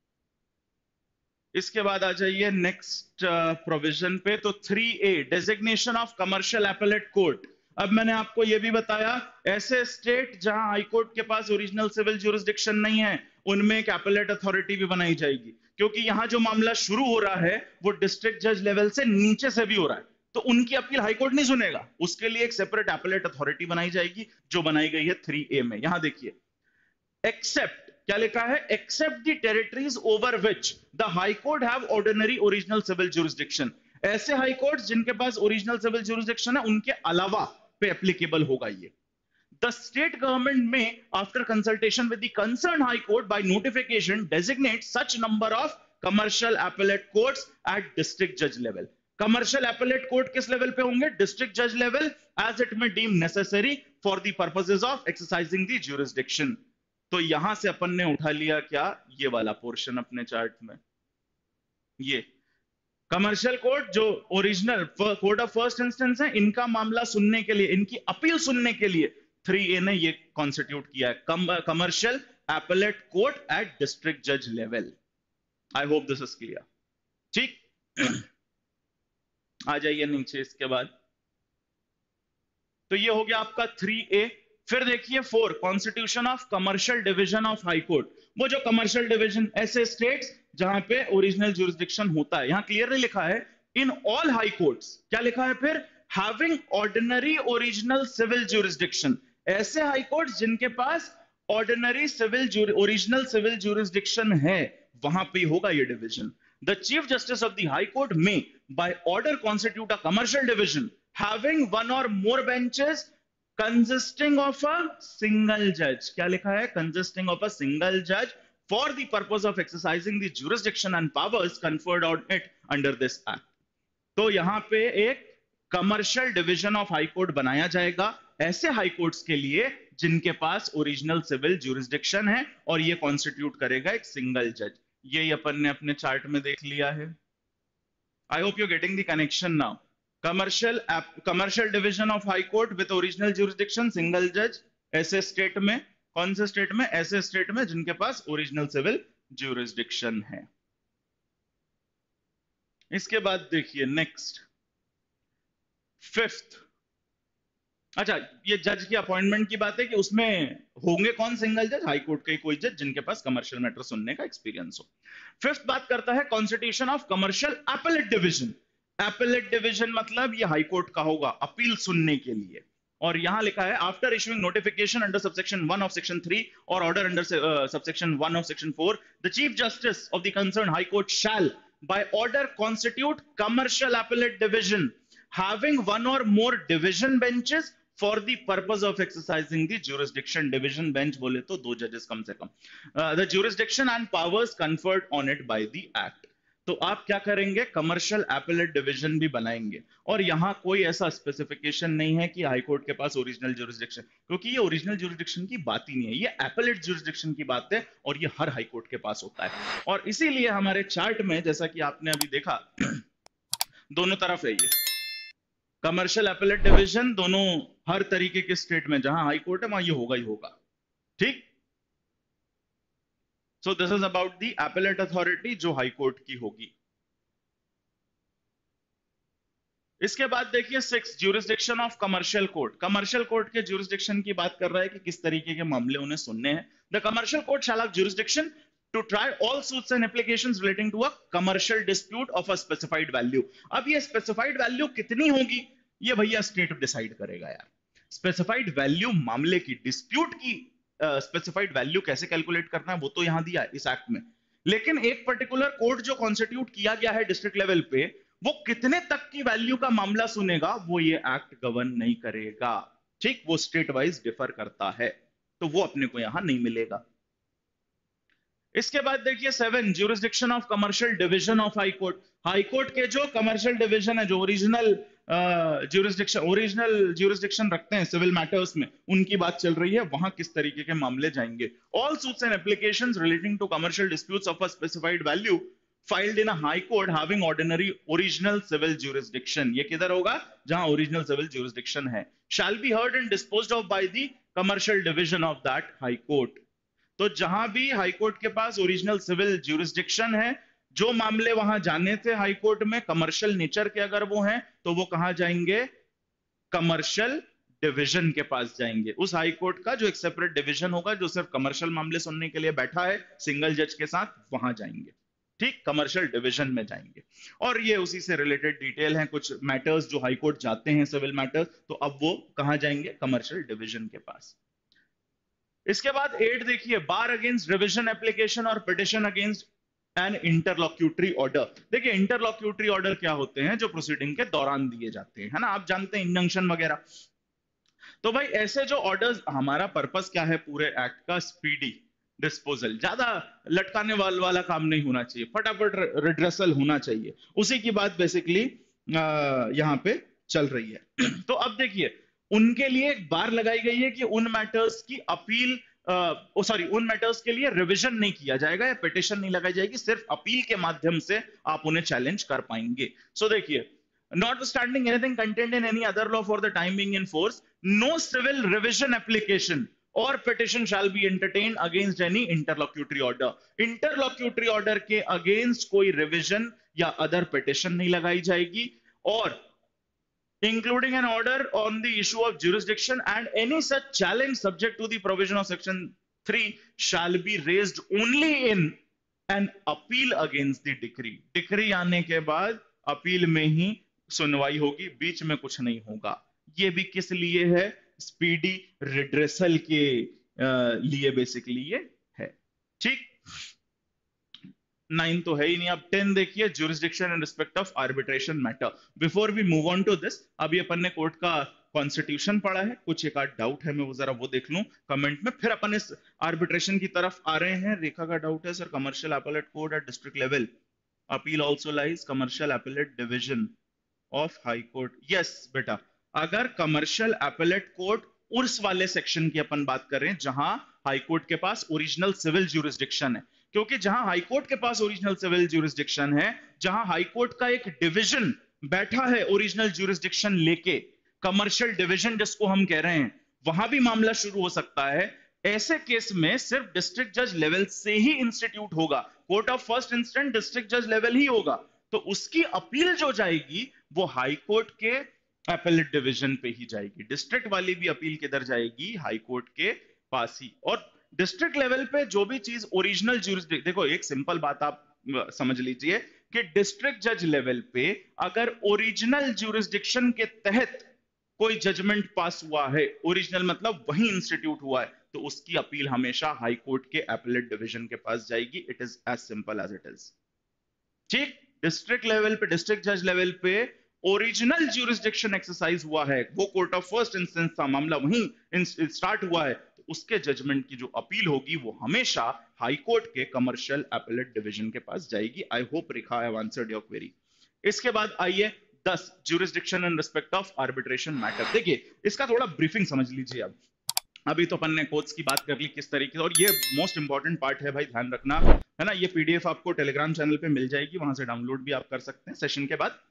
इसके बाद आ जाइए नेक्स्ट प्रोविजन पे। तो 3A designation of commercial appellate court. अब मैंने आपको यह भी बताया ऐसे स्टेट जहां हाईकोर्ट के पास ओरिजिनल सिविल ज्यूरिसडिक्शन नहीं है उनमें एक एपेलेट अथॉरिटी भी बनाई जाएगी, क्योंकि यहां जो मामला शुरू हो रहा है वो डिस्ट्रिक्ट जज लेवल से नीचे से भी हो रहा है, तो उनकी अपील हाईकोर्ट नहीं सुनेगा, उसके लिए एक सेपरेट एपेलेट अथॉरिटी बनाई जाएगी जो बनाई गई है 3A में। यहां देखिए एक्सेप्ट, क्या लिखा है? Except the territories over which the high court have ordinary original civil jurisdiction. ऐसे हाई कोर्ट जिनके पास ओरिजिनल सिविल ज्यूरिसडिक्शन है उनके अलावा पे एप्लीकेबल होगा ये। The state government may after consultation with the concern high court by notification designate such number of commercial appellate courts at district जज लेवल। कमर्शियल एपेलेट कोर्ट किस लेवल पे होंगे? डिस्ट्रिक्ट जज level, as it may deem necessary for the purposes of exercising the jurisdiction. तो यहां से अपन ने उठा लिया क्या? ये वाला पोर्शन अपने चार्ट में, ये कमर्शियल कोर्ट जो original court of first instance है इनका मामला सुनने के लिए, इनकी अपील सुनने के लिए 3A ने ये कॉन्स्टिट्यूट किया है commercial appellate court at district जज level. I hope this is clear. ठीक, आ जाइए नीचे इसके बाद। तो ये हो गया आपका 3A। फिर देखिए 4 constitution of commercial division of high court. वो जो कमर्शियल डिवीजन, ऐसे स्टेट्स जहां पे ओरिजिनल ज्यूरिसडिक्शन होता है, यहां क्लियरली लिखा है इन ऑल हाई कोर्ट्स, क्या लिखा है फिर? Having ordinary original civil jurisdiction. ऐसे हाई कोर्ट्स जिनके पास ordinary civil original civil jurisdiction है वहां पे होगा ये division. The chief justice of the high court may by order constitute a commercial division having one or more benches consisting of a single judge। क्या लिखा है? consisting of a single judge for the purpose of exercising the jurisdiction and powers conferred on it under this act। तो यहां पे एक commercial division of high court बनाया जाएगा ऐसे हाई कोर्ट्स के लिए जिनके पास ओरिजिनल सिविल ज्यूरिसडिक्शन है, और ये कॉन्स्टिट्यूट करेगा एक सिंगल जज। ये अपन ने अपने चार्ट में देख लिया है। I hope you getting the connection now. Commercial division of high court with original jurisdiction, single जज। ऐसे स्टेट में, कौन से स्टेट में? ऐसे स्टेट में जिनके पास ओरिजिनल सिविल ज्यूरिसडिक्शन है। इसके बाद देखिए नेक्स्ट 5th अच्छा, ये जज की अपॉइंटमेंट की बात है कि उसमें होंगे कौन सिंगल जज, हाई कोर्ट के कोई जज जिनके पास कमर्शियल मैटर सुनने का एक्सपीरियंस हो। फिफ्थ बात करता है constitution of commercial appellate division. Appellate division मतलब ये हाई कोर्ट का होगा अपील सुनने के लिए। और यहां लिखा है after issuing notification under subsection 1 of section 3 और order under subsection 1 of section 4, the chief justice of the concern high court shall by order constitute commercial appellate division having one or more division benches for the purpose of exercising the jurisdiction. Division bench बोले तो 2 जजेस कम से कम, the jurisdiction and powers conferred on it by the act. तो आप क्या करेंगे, commercial appellate division भी बनाएंगे। और यहां कोई ऐसा स्पेसिफिकेशन नहीं है कि हाई कोर्ट के पास ओरिजिनल ज्यूरिसडिक्शन, क्योंकि ये ओरिजिनल ज्यूरिसडिक्शन की बात ही नहीं है, ये एपेलेट ज्यूरिसडिक्शन की बात है और ये हर हाई कोर्ट के पास होता है। और इसीलिए हमारे चार्ट में जैसा कि आपने अभी देखा दोनों तरफ है, ये कमर्शियल एपेलेट डिवीजन दोनों हर तरीके के स्टेट में जहां हाई कोर्ट है वहां ये होगा ही होगा। ठीक, so this is about the appellate authority जो हाई कोर्ट की होगी। इसके बाद देखिए 6 jurisdiction of commercial court. Commercial court के ज्यूरिसडिक्शन की बात कर रहा है कि किस तरीके के मामले उन्हें सुनने हैं। The commercial court shall have jurisdiction to try all suits and applications relating to a commercial dispute of a specified value. अब ये स्पेसिफाइड वैल्यू कितनी होगी ये भैया स्टेट डिसाइड करेगा यार। स्पेसिफाइड वैल्यू मामले की, डिस्प्यूट की स्पेसिफाइड वैल्यू कैसे कैलकुलेट करना है वो तो यहां दिया है इस एक्ट में, लेकिन एक पर्टिकुलर कोर्ट जो कॉन्स्टिट्यूट किया गया है डिस्ट्रिक्ट लेवल पे वो कितने तक की वैल्यू का मामला सुनेगा वो ये एक्ट गवर्न नहीं करेगा। ठीक, वो स्टेट वाइज डिफर करता है, तो वो अपने को यहां नहीं मिलेगा। इसके बाद देखिए 7 jurisdiction of commercial division of high court. High court के जो कमर्शियल डिवीजन है, जो ओरिजिनल ज्यूरिसडिक्शन रखते हैं सिविल मैटर्स में, उनकी बात चल रही है, वहां किस तरीके के मामले जाएंगे। All suits and applications relating to commercial disputes of a specified value filed in a high court having ordinary original civil jurisdiction, ये किधर होगा, जहां ओरिजिनल सिविल jurisdiction है, shall be heard and disposed of by the commercial division of that high court। तो जहां भी high court के पास ओरिजिनल सिविल ज्यूरिसडिक्शन है, जो मामले वहां जाने थे हाई कोर्ट में कमर्शियल नेचर के अगर वो हैं तो वो कहां जाएंगे, कमर्शियल डिवीजन के पास जाएंगे। उस हाई कोर्ट का जो एक सेपरेट डिवीजन होगा जो सिर्फ कमर्शियल मामले सुनने के लिए बैठा है सिंगल जज के साथ, वहां जाएंगे। ठीक, कमर्शियल डिवीजन में जाएंगे। और ये उसी से रिलेटेड डिटेल हैं, कुछ मैटर्स जो हाई कोर्ट जाते हैं सिविल मैटर्स, तो अब वो कहां जाएंगे, कमर्शियल डिवीजन के पास। इसके बाद 8 देखिए, बार अगेंस्ट रिविजन एप्लीकेशन और petition against an interlocutory order. देखिए इंटरलॉक्यूटरी ऑर्डर क्या होते हैं, जो प्रोसीडिंग के दौरान दिए जाते हैं, है ना, आप जानते हैं इंजंक्शन वगैरह। तो भाई ऐसे जो ऑर्डर्स, हमारा पर्पस क्या है पूरे एक्ट का, स्पीडी डिस्पोजल, ज्यादा लटकाने वाला काम नहीं होना चाहिए, फटाफट रिड्रेसल होना चाहिए, उसी की बात बेसिकली यहां पे चल रही है। तो अब देखिए उनके लिए एक बार लगाई गई है कि उन मैटर्स की अपील उन मैटर्स के लिए रिवीजन नहीं किया जाएगा या पिटिशन नहीं लगाई जाएगी, सिर्फ अपील के माध्यम से आप उन्हें चैलेंज कर पाएंगे। सो देखिए, notwithstanding anything contained in any other law for the time being in force, no civil revision application or petition shall be entertained against any interlocutory order। interlocutory order के against कोई revision या other petition नहीं लगाई जाएगी, और including an order on the issue of jurisdiction, and any such challenge subject to the provision of section 3 shall be raised only in an appeal against the decree। Decree आने के बाद appeal में ही सुनवाई होगी, बीच में कुछ नहीं होगा। ये भी किस लिए है, स्पीडी रिड्रेसल के लिए बेसिकली ये है। ठीक, 9 तो है ही नहीं। अब 10 देखिए, jurisdiction in respect of arbitration matter. Before we move on to this, अभी अपन ने कोर्ट का कॉन्स्टिट्यूशन पढ़ा है, कुछ एक आध डाउट है, मैं वो जरा वो देख लूं कमेंट में, फिर अपन इस आर्बिट्रेशन की तरफ आ रहे हैं। रेखा का डाउट है, sir commercial appellate court at district level appeal also lies commercial appellate division of high court. Yes बेटा, अगर कमर्शियल एपेलेट कोर्ट उर्स वाले सेक्शन की अपन बात करें जहां हाई कोर्ट के पास ओरिजिनल सिविल ज्यूरिसडिक्शन है, क्योंकि जहां हाई कोर्ट के पास ओरिजिनल सिविल ज्यूरिसडिक्शन है, जहां हाई कोर्ट का एक डिवीजन बैठा है ओरिजिनल ज्यूरिसडिक्शन लेके, कमर्शियल डिवीजन जिसको हम कह रहे हैं, वहां भी मामला शुरू हो सकता है। ऐसे केस में सिर्फ डिस्ट्रिक्ट जज लेवल से ही इंस्टीट्यूट होगा, court of first instance district जज लेवल ही होगा, तो उसकी अपील जो जाएगी वो हाई कोर्ट के एपेलेट डिवीजन पे ही जाएगी। डिस्ट्रिक्ट वाली भी अपील किधर जाएगी? हाई कोर्ट के पास ही। और डिस्ट्रिक्ट लेवल पे जो भी चीज ओरिजिनल ज्यूरिसडिक्शन, देखो एक सिंपल बात आप समझ लीजिए कि डिस्ट्रिक्ट जज लेवल पे अगर ओरिजिनल ज्यूरिसडिक्शन के तहत कोई जजमेंट पास हुआ है, ओरिजिनल मतलब वही इंस्टीट्यूट हुआ है, तो उसकी अपील हमेशा हाई कोर्ट के एपेलेट डिवीजन के पास जाएगी। It is as simple as it is. ठीक, डिस्ट्रिक्ट लेवल पे, डिस्ट्रिक्ट जज लेवल पे ओरिजिनल ज्यूरिसडिक्शन एक्सरसाइज हुआ है, वो कोर्ट ऑफ फर्स्ट इंस्टेंस था, मामला वहीं स्टार्ट हुआ है, तो उसके जजमेंट की जो अपील होगी वो हमेशा हाई कोर्ट के कमर्शियल एपेलेट डिवीजन के पास जाएगी। I hope Rekha I have answered your query. इसके बाद आइए 10 jurisdiction in respect of arbitration matter. देखिए इसका थोड़ा ब्रीफिंग समझ लीजिए। अब अभी तो अपन ने कोर्ट्स की बात कर ली किस तरीके से, और ये मोस्ट इंपॉर्टेंट पार्ट है भाई, ध्यान रखना है ना। ये पीडीएफ आपको टेलीग्राम चैनल पे मिल जाएगी, वहां से डाउनलोड भी आप कर सकते हैं सेशन के बाद।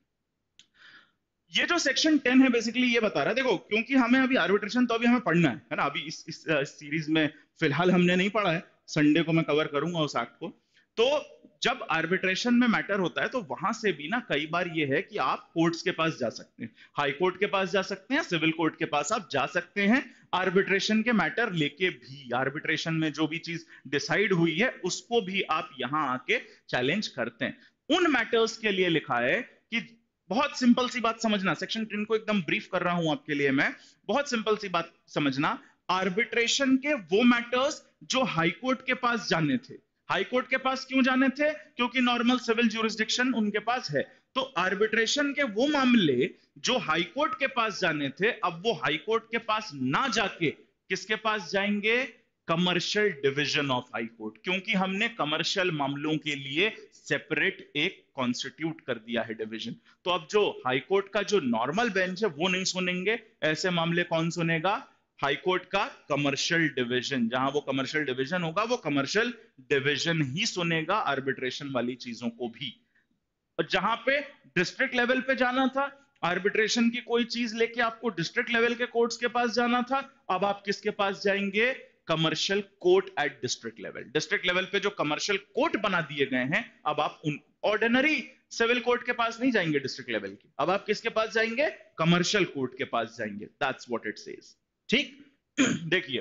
ये जो सेक्शन 10 है बेसिकली ये बता रहा है, देखो क्योंकि हमें अभी आर्बिट्रेशन तो अभी हमें पढ़ना है ना। अभी इस सीरीज में फिलहाल हमने नहीं पढ़ा है, संडे को मैं कवर करूंगा उस एक्ट को। तो जब आर्बिट्रेशन में मैटर होता है तो वहां से भी ना कई बार ये है कि आप कोर्ट्स के पास जा सकते हैं, हाई कोर्ट के पास जा सकते हैं, सिविल कोर्ट के पास आप जा सकते हैं आर्बिट्रेशन के मैटर लेके भी। आर्बिट्रेशन में जो भी चीज डिसाइड हुई है उसको भी आप यहां आके चैलेंज करते हैं। उन मैटर्स के लिए लिखा है कि बहुत सिंपल सी बात समझना, सेक्शन 10 को एकदम ब्रीफ कर रहा हूं आपके लिए मैं, बहुत सिंपल सी बात समझना। आर्बिट्रेशन के वो मैटर्स जो हाई कोर्ट के पास जाने थे, हाई कोर्ट के पास क्यों जाने थे? क्योंकि नॉर्मल सिविल ज्यूरिसडिक्शन उनके पास है। तो आर्बिट्रेशन के वो मामले जो हाई कोर्ट के पास जाने थे, अब वो हाई कोर्ट के पास ना जाके किसके पास जाएंगे? Commercial division of high court, क्योंकि हमने कमर्शियल मामलों के लिए सेपरेट एक कॉन्स्टिट्यूट कर दिया है डिवीजन। तो अब जो हाई कोर्ट का जो नॉर्मल बेंच है वो नहीं सुनेंगे, ऐसे मामले कौन सुनेगा? हाई कोर्ट का कमर्शियल डिवीजन। जहां वो कमर्शियल डिवीजन होगा वो कमर्शियल डिवीजन ही सुनेगा आर्बिट्रेशन वाली चीजों को भी। और जहां पे डिस्ट्रिक्ट लेवल पे जाना था, आर्बिट्रेशन की कोई चीज लेके आपको डिस्ट्रिक्ट लेवल के कोर्ट्स के पास जाना था, अब आप किसके पास जाएंगे? Commercial court at district level. District level पे जो कमर्शियल कोर्ट बना दिए गए हैं, अब आप उन ऑर्डिनरी सिविल कोर्ट के पास नहीं जाएंगे डिस्ट्रिक्ट लेवल की, अब आप किसके पास जाएंगे? कमर्शियल कोर्ट के पास जाएंगे। That's what it says. ठीक, देखिए,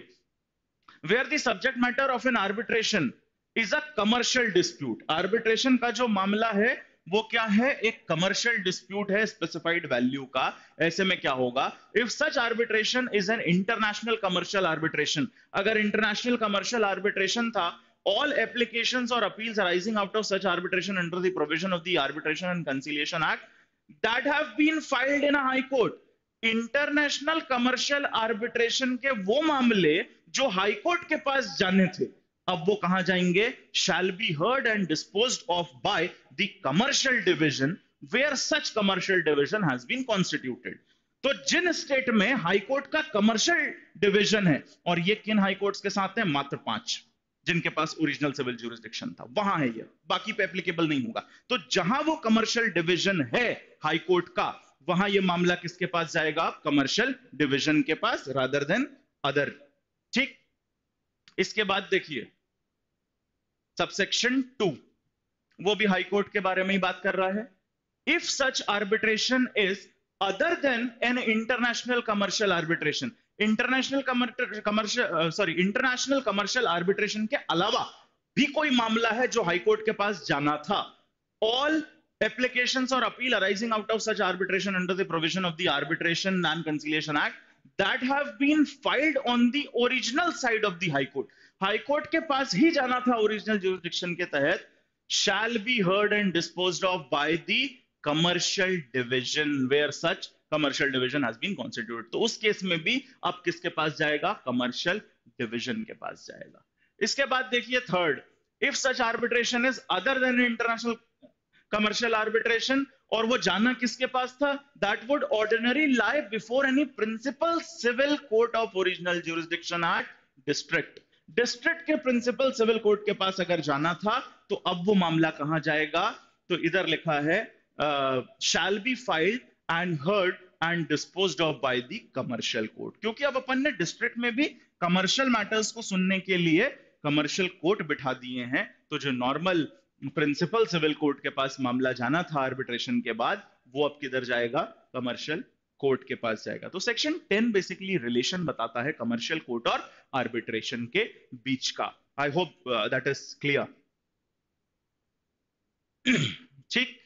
where the subject matter of an arbitration is a commercial dispute. Arbitration का जो मामला है वो क्या है? एक कमर्शियल डिस्प्यूट है स्पेसिफाइड वैल्यू का। ऐसे में क्या होगा? If such arbitration is an international commercial arbitration, अगर इंटरनेशनल कमर्शियल आर्बिट्रेशन था, all applications or appeals arising out of such arbitration under the provision of the Arbitration and Conciliation Act that have been filed in a high court, international commercial arbitration के वो मामले जो high court के पास जाने थे, अब वो कहां जाएंगे? Shall be heard and disposed of by the commercial division where such commercial division has been constituted. तो जिन स्टेट में हाई कोर्ट का कमर्शियल डिवीजन है, और ये किन हाई कोर्ट्स के साथ है? मात्र 5 जिनके पास ओरिजिनल सिविल ज्यूरिसडिक्शन था, वहां है ये, बाकी पे एप्लीकेबल नहीं होगा। तो जहां वो कमर्शियल डिवीजन है हाई कोर्ट का, वहां ये मामला किसके पास जाएगा? कमर्शियल डिवीजन के पास, रादर देन अदर। ठीक, इसके बाद देखिए सबसेक्शन 2, वो भी हाई कोर्ट के बारे में ही बात कर रहा है। If such arbitration is other than an international commercial arbitration, international commercial arbitration के अलावा भी कोई मामला है जो हाई कोर्ट के पास जाना था, all applications or appeal arising out of such arbitration under the provision of the Arbitration and Conciliation Act that have been filed on the original side of the High Court, High Court के पास ही जाना था original jurisdiction के तहत, shall be heard and disposed of by the commercial division where such commercial division has been constituted। तो उस case में भी अब किसके पास जाएगा? कमर्शियल डिवीजन के पास जाएगा। इसके बाद देखिए third, if such arbitration is other than international commercial arbitration, और वो जाना किसके पास था? That would ordinary lie before any principal civil court of original jurisdiction at district. District के प्रिंसिपल सिविल कोर्ट के पास अगर जाना था, तो अब वो मामला कहां जाएगा? तो इधर लिखा है shall be filed and heard and disposed of by the commercial court, क्योंकि अब अपन ने डिस्ट्रिक्ट में भी कमर्शियल मैटर्स को सुनने के लिए कमर्शियल कोर्ट बिठा दिए हैं। तो जो नॉर्मल प्रिंसिपल सिविल कोर्ट के पास मामला जाना था आर्बिट्रेशन के बाद, वो अब किधर जाएगा? कमर्शियल कोर्ट के पास जाएगा। तो सेक्शन 10 बेसिकली रिलेशन बताता है कमर्शियल कोर्ट और आर्बिट्रेशन के बीच का। I hope that is clear. ठीक,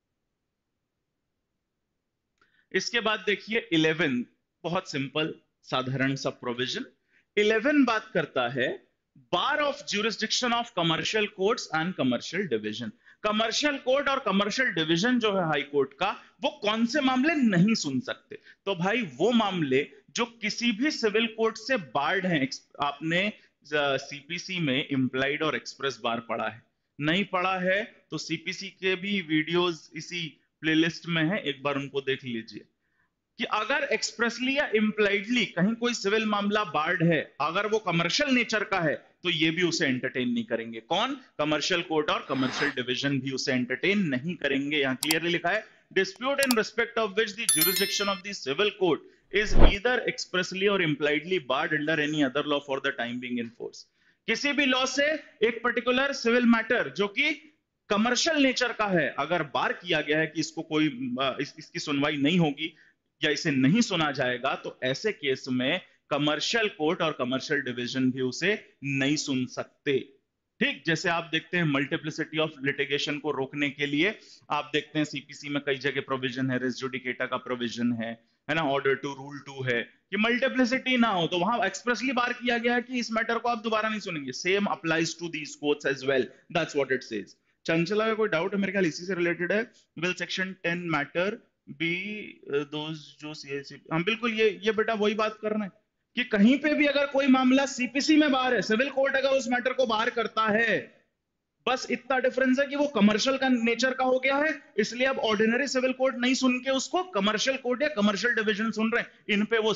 इसके बाद देखिए 11, बहुत सिंपल साधारण सा प्रोविजन। 11 बात करता है bar of jurisdiction of commercial courts and commercial division. Commercial court और कमर्शियल डिवीजन जो है हाई कोर्ट का, वो कौन से मामले नहीं सुन सकते? तो भाई वो मामले जो किसी भी सिविल कोर्ट से बार्ड हैं। आपने सीपीसी में इम्प्लाइड और एक्सप्रेस बार पढ़ा है? नहीं पढ़ा है तो सीपीसी के भी वीडियोस इसी प्लेलिस्ट में है, एक बार उनको देख लीजिए कि अगर एक्सप्रेसली या इम्प्लाइडली कहीं कोई सिविल मामला बार्ड है, अगर वो कमर्शियल नेचर का है, तो ये भी उसे एंटरटेन नहीं करेंगे। कौन? कमर्शियल कोर्ट और कमर्शियल डिवीजन भी उसे एंटरटेन नहीं करेंगे। यहां क्लियरली लिखा है dispute in respect of which the jurisdiction of the civil court is either expressly or impliedly barred under any other law for the time being in force. किसी भी law से एक पर्टिकुलर सिविल मैटर जो कि commercial nature का है, अगर बार किया गया है कि इसको कोई इसकी सुनवाई नहीं होगी या इसे नहीं सुना जाएगा, तो ऐसे केस में कमर्शियल कोर्ट और कमर्शियल डिवीजन भी उसे नहीं सुन सकते। ठीक, जैसे आप देखते हैं मल्टीप्लिसिटी ऑफ लिटिगेशन को रोकने के लिए आप देखते हैं सीपीसी में कई जगह प्रोविजन है, रेस जुडिकेटा का प्रोविजन है ना, ऑर्डर टू रूल 2 है कि मल्टीप्लिसिटी ना हो, तो वहां एक्सप्रेसली बार किया गया है कि इस मैटर को आप दोबारा नहीं सुनेंगे। Same applies to these courts as well, that's what it says. Chanchala का कोई डाउट है? मेरे ख्याल इसी से रिलेटेड है। Will section 10 matter be those जो सीएसी, हम बिल्कुल ये बेटा वही बात कर रहे हैं कि कहीं पे भी अगर कोई मामला सीपीसी में बाहर है, सिविल कोर्ट अगर उस मैटर को बाहर करता है, बस इतना डिफरेंस है कि वो कमर्शियल का नेचर का हो गया है, इसलिए अब ऑर्डिनरी सिविल कोर्ट नहीं सुन के उसको कमर्शियल कोर्ट या कमर्शियल डिवीजन सुन रहे हैं। इन पे वो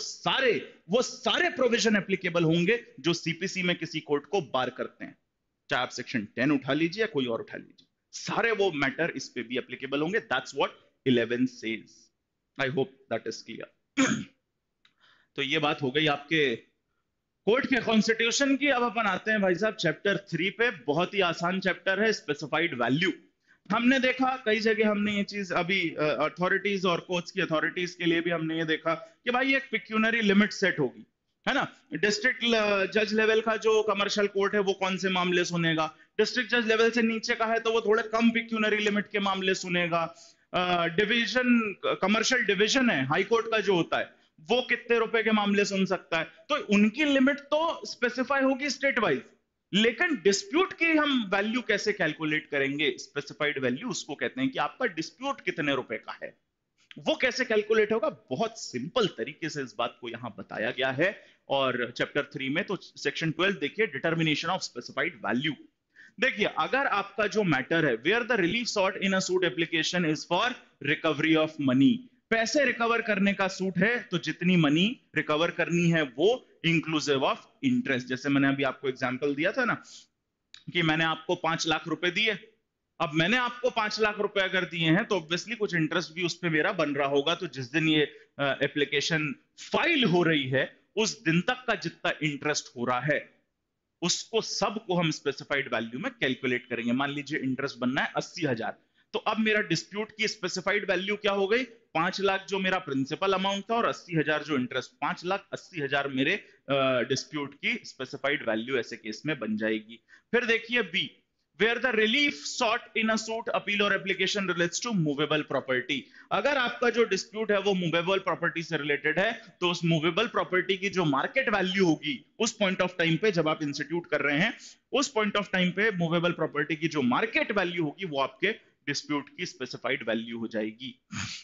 सारे प्रोविजन एप्लीकेबल होंगे जो सीपीसी में किसी कोर्ट को बार करते हैं। चाहे आप सेक्शन 10 उठा लीजिए या कोई और उठा लीजिए, सारे वो मैटर इस पे भी एप्लीकेबल होंगे। That's what 11 says. I hope that is clear. तो ये बात हो गई आपके कोर्ट के कॉन्स्टिट्यूशन की। अब अपन आते हैं भाई साहब चैप्टर 3 पे। बहुत ही आसान चैप्टर है, स्पेसिफाइड वैल्यू। हमने देखा कई जगह, हमने ये चीज अभी अथॉरिटीज और कोर्ट्स की अथॉरिटीज के लिए भी हमने ये देखा कि भाई एक पिक्यूनरी लिमिट सेट होगी, है ना। डिस्ट्रिक्ट जज लेवल का जो कमर्शियल कोर्ट है वो कौन से मामले सुनेगा, डिस्ट्रिक्ट जज लेवल से नीचे का है तो वो थोड़े कम पिक्यूनरी लिमिट के मामले सुनेगा। डिवीजन, कमर्शियल डिवीजन है हाई कोर्ट का जो होता है, वो कितने रुपए के मामले सुन सकता है, तो उनकी लिमिट तो स्पेसिफाई होगी स्टेट वाइज। लेकिन डिस्प्यूट की हम वैल्यू कैसे कैलकुलेट करेंगे? स्पेसिफाइड वैल्यू उसको कहते हैं कि आपका डिस्प्यूट कितने रुपए का है, वो कैसे कैलकुलेट होगा? बहुत सिंपल तरीके से इस बात को यहां बताया गया है। और चैप्टर 3 में तो सेक्शन 12 देखिए, डिटर्मिनेशन ऑफ स्पेसिफाइड वैल्यू। देखिए, अगर आपका जो मैटर है where the relief sought in a suit application is for recovery of money, पैसे रिकवर करने का सूट है, तो जितनी मनी रिकवर करनी है वो इंक्लूसिव ऑफ इंटरेस्ट। जैसे मैंने अभी आपको एग्जांपल दिया था ना कि मैंने आपको 5 लाख रुपए दिए, अब मैंने आपको 5 लाख रुपए अगर दिए हैं तो ऑब्वियसली कुछ इंटरेस्ट भी उस पर मेरा बन रहा होगा। तो जिस दिन ये एप्लीकेशन फाइल हो रही है उस दिन तक का जितना इंटरेस्ट हो रहा है उसको सबको हम स्पेसिफाइड वैल्यू में कैलकुलेट करेंगे। मान लीजिए इंटरेस्ट बनना है 80,000, तो अब मेरा डिस्प्यूट की स्पेसिफाइड वैल्यू क्या हो गई? 5 लाख जो मेरा प्रिंसिपल अमाउंट था और 80,000 जो इंटरेस्ट, 5,80,000 मेरे डिस्प्यूट की स्पेसिफाइड वैल्यू ऐसे केस में बन जाएगी। फिर देखिए B, where the relief sought in a suit, appeal or application relates to movable property। अगर आपका जो डिस्प्यूट है वो मूवेबल प्रॉपर्टी से रिलेटेड है, तो उस मूवेबल प्रॉपर्टी की जो मार्केट वैल्यू होगी उस पॉइंट ऑफ टाइम पे, जब आप इंस्टीट्यूट कर रहे हैं उस पॉइंट ऑफ टाइम पे मूवेबल प्रॉपर्टी की जो मार्केट वैल्यू होगी वो आपके डिस्प्यूट की स्पेसिफाइड वैल्यू हो जाएगी।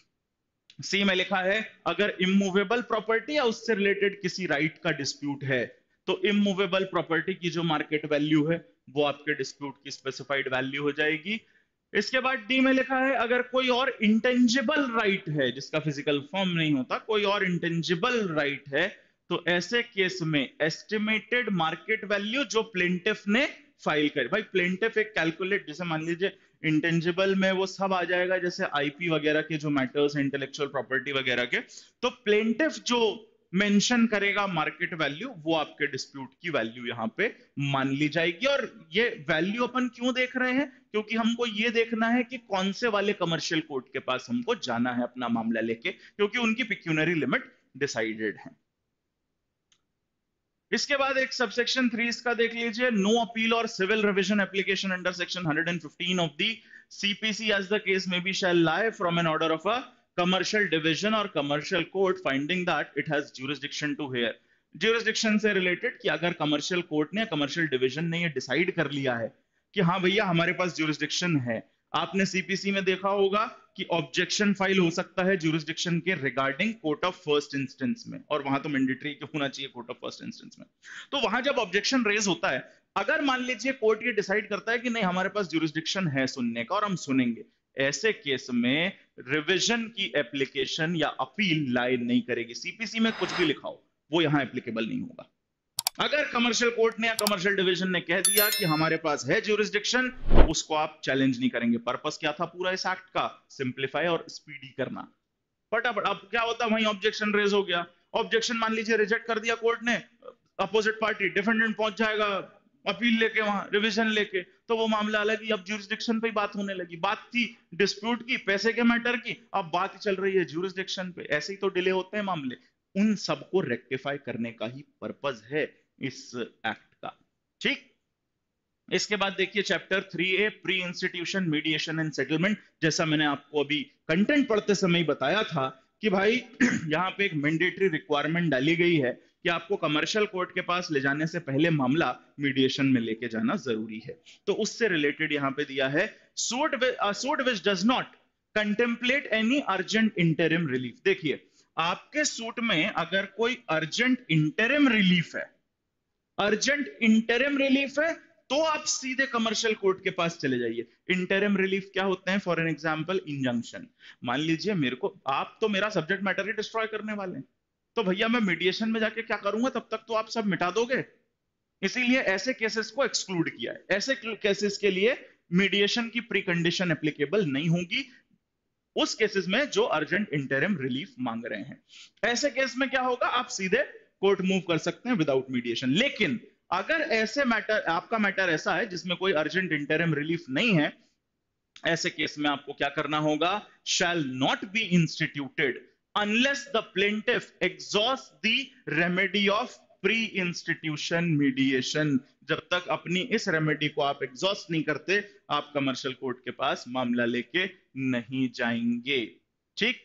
सी में लिखा है अगर इमूवेबल प्रॉपर्टी या उससे रिलेटेड किसी राइट का डिस्प्यूट है तो इमूवेबल प्रॉपर्टी की जो मार्केट वैल्यू है वो आपके डिस्प्यूट की स्पेसिफाइड वैल्यू हो जाएगी। इसके बाद डी में लिखा है अगर कोई और इंटेंजिबल राइट है जिसका फिजिकल फॉर्म नहीं होता, कोई और इंटेंजिबल राइट है, तो ऐसे केस में एस्टिमेटेड मार्केट वैल्यू जो प्लेंटिफ ने फाइल कर, भाई प्लेंटिफ एक कैलकुलेट, जैसे मान लीजिए इंटेंजिबल में वो सब आ जाएगा जैसे आईपी वगैरह के जो मैटर्स, इंटेलेक्चुअल प्रॉपर्टी वगैरह के, तो प्लेंटिफ जो मेंशन करेगा मार्केट वैल्यू, वो आपके डिस्प्यूट की वैल्यू यहां पे मान ली जाएगी। और ये वैल्यू अपन क्यों देख रहे हैं? क्योंकि हमको ये देखना है कि कौन से वाले कमर्शियल कोर्ट के पास हमको जाना है अपना मामला लेके, क्योंकि उनकी पिक्यूनरी लिमिट डिसाइडेड है। इसके बाद एक सबसेक्शन 3 इसका देख लीजिए, नो अपील और civil revision application under section 115 of the CPC as the case may be shall lie from an order of a commercial division और commercial court finding that it has jurisdiction to hear. Jurisdiction से related कि अगर commercial court ने, commercial division ने ये decide कर लिया है कि हाँ भैया हमारे पास ज्यूरिसडिक्शन है। आपने सीपीसी में देखा होगा कि ऑब्जेक्शन फाइल हो सकता है ज्यूरिसडिक्शन के regarding court of first instance में, और वहां तो मैंडेटरी होना चाहिए कोर्ट ऑफ फर्स्ट इंस्टेंस में। तो वहां जब ऑब्जेक्शन रेज होता है, अगर मान लीजिए कोर्ट ये डिसाइड करता है कि नहीं हमारे पास ज्यूरिसडिक्शन है सुनने का और हम सुनेंगे, ऐसे केस में रिविजन की एप्लीकेशन या अपील लाई नहीं करेगी। सीपीसी में कुछ भी लिखा हो वो यहां एप्लीकेबल नहीं होगा। अगर कमर्शियल कोर्ट ने या कमर्शियल डिवीजन ने कह दिया कि हमारे पास है ज्यूरिसडिक्शन, उसको आप चैलेंज नहीं करेंगे। पर्पस क्या था पूरा इस एक्ट का? सिंप्लीफाई और स्पीडी करना। फटाफट। अब क्या होता है, वहीं ऑब्जेक्शन रेज हो गया, ऑब्जेक्शन मान लीजिए रिजेक्ट कर दिया कोर्ट ने, अपोजिट पार्टी डिफेंडेंट पहुंच जाएगा अपील लेके वहां, रिवीजन लेके, तो वो मामला अलग ही। अब ज्यूरिसडिक्शन पे ही बात होने लगी। बात थी डिस्प्यूट की, पैसे के मैटर की, अब बात चल रही है ज्यूरिसडिक्शन पे। ऐसे ही तो डिले होते हैं मामले। उन सबको रेक्टिफाई करने का ही पर्पस है इस एक्ट का। ठीक। इसके बाद देखिए chapter 3A pre institution mediation and settlement. जैसा मैंने आपको अभी कंटेंट पढ़ते समय बताया था कि भाई यहां पे एक मैंडेटरी रिक्वायरमेंट डाली गई है कि आपको कमर्शियल कोर्ट के पास ले जाने से पहले मामला मीडिएशन में लेके जाना जरूरी है। तो उससे रिलेटेड यहां पे दिया है, suit which does not contemplate any urgent interim relief. देखिए आपके सूट में अगर कोई अर्जेंट इंटरिम रिलीफ है, अर्जेंट इंटरिम रिलीफ है, तो आप सीधे कमर्शियल कोर्ट के पास चले जाइए। इंटरिम रिलीफ क्या होते हैं? For an example injunction. मान लीजिए मेरे को, आप तो मेरा सब्जेक्ट मैटर ही डिस्ट्रॉय करने वाले हैं, तो भैया मैं मीडिएशन में जाके क्या करूंगा? तब तक तो आप सब मिटा दोगे। इसीलिए ऐसे केसेस को एक्सक्लूड किया है। ऐसे केसेस के लिए मीडिएशन की प्रीकंडीशन एप्लीकेबल नहीं होगी, उस केसेस में जो अर्जेंट इंटरिम रिलीफ मांग रहे हैं। ऐसे केस में क्या होगा? आप सीधे कोर्ट मूव कर सकते हैं विदाउट मीडिएशन। लेकिन अगर ऐसे मैटर, आपका मैटर ऐसा है जिसमें कोई अर्जेंट इंटरिम रिलीफ नहीं है, ऐसे केस में आपको क्या करना होगा? Shall not be instituted unless the plaintiff exhaust the remedy of pre institution mediation. जब तक अपनी इस रेमेडी को आप एग्जॉस्ट नहीं करते, आप कमर्शियल कोर्ट के पास मामला लेके नहीं जाएंगे। ठीक।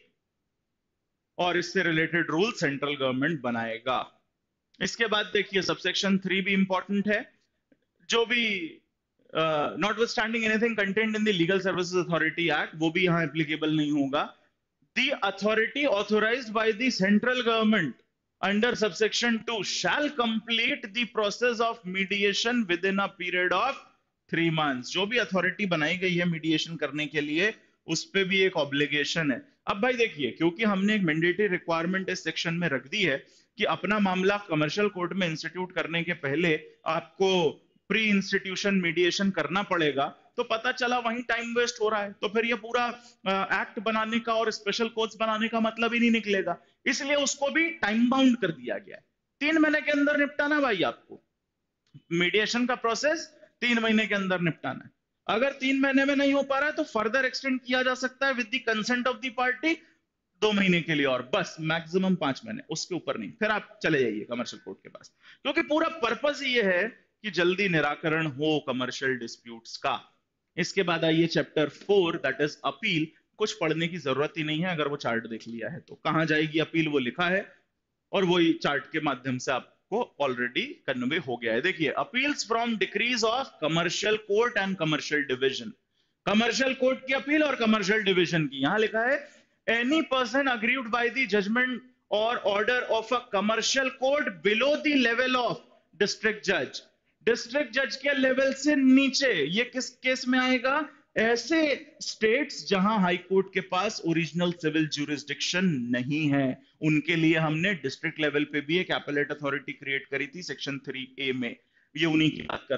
और इससे रिलेटेड रूल सेंट्रल गवर्नमेंट बनाएगा। इसके बाद देखिए सबसेक्शन 3 भी इंपॉर्टेंट है। जो भी notwithstanding anything content in the legal services authority act, वो भी यहां एप्लीकेबल नहीं होगा। The authority authorised by the central government under subsection 2 shall complete the process of mediation within a period of 3 months। जो भी authority बनाई गई है मीडिएशन करने के लिए, उस पे भी एक ऑब्लिगेशन है। अब भाई देखिए, क्योंकि हमने एक मैंडेटरी रिक्वायरमेंट इस सेक्शन में रख दी है कि अपना मामला कमर्शियल कोर्ट में इंस्टीट्यूट करने के पहले आपको प्री इंस्टीट्यूशन मीडिएशन करना पड़ेगा, तो पता चला वहीं टाइम वेस्ट हो रहा है, तो फिर ये पूरा एक्ट बनाने का और स्पेशल कोर्ट्स बनाने का मतलब ही नहीं निकलेगा। इसलिए उसको भी टाइम बाउंड कर दिया गया है। 3 महीने के अंदर निपटाना भाई आपको मीडिएशन का प्रोसेस, 3 महीने के अंदर निपटाना है। अगर 3 महीने में नहीं हो पा रहा है तो फर्दर एक्सटेंड किया जा सकता है with the consent of the party 2 महीने के लिए, और बस मैक्सिमम 5 महीने, उसके ऊपर नहीं। फिर आप चले जाइए कमर्शियल कोर्ट के पास, क्योंकि पूरा पर्पस ये है कि जल्दी निराकरण हो कमर्शियल डिस्प्यूट्स का। इसके बाद आइए चैप्टर 4 दैट इज अपील। कुछ पढ़ने की जरूरत ही नहीं है, अगर वो चार्ट देख लिया है तो। कहां जाएगी अपील वो लिखा है, और वही चार्ट के माध्यम से आपको ऑलरेडी कन्वे हो गया है। देखिए, appeals from decrees of commercial court and commercial division. Commercial court की अपील और कमर्शियल डिवीजन की। यहां लिखा है any person aggrieved by the judgment और order of a commercial court below the level of district जज। डिस्ट्रिक्ट जज के लेवल से नीचे, ये किस केस में आएगा? ऐसे स्टेट्स जहां हाई कोर्ट के पास ओरिजिनल सिविल ज्यूरिसडिक्शन नहीं है, उनके लिए हमने डिस्ट्रिक्ट लेवल पे भी एक एपेलेट अथॉरिटी क्रिएट करी थी सेक्शन 3A में। ये उन्हीं की बात कर रहा है।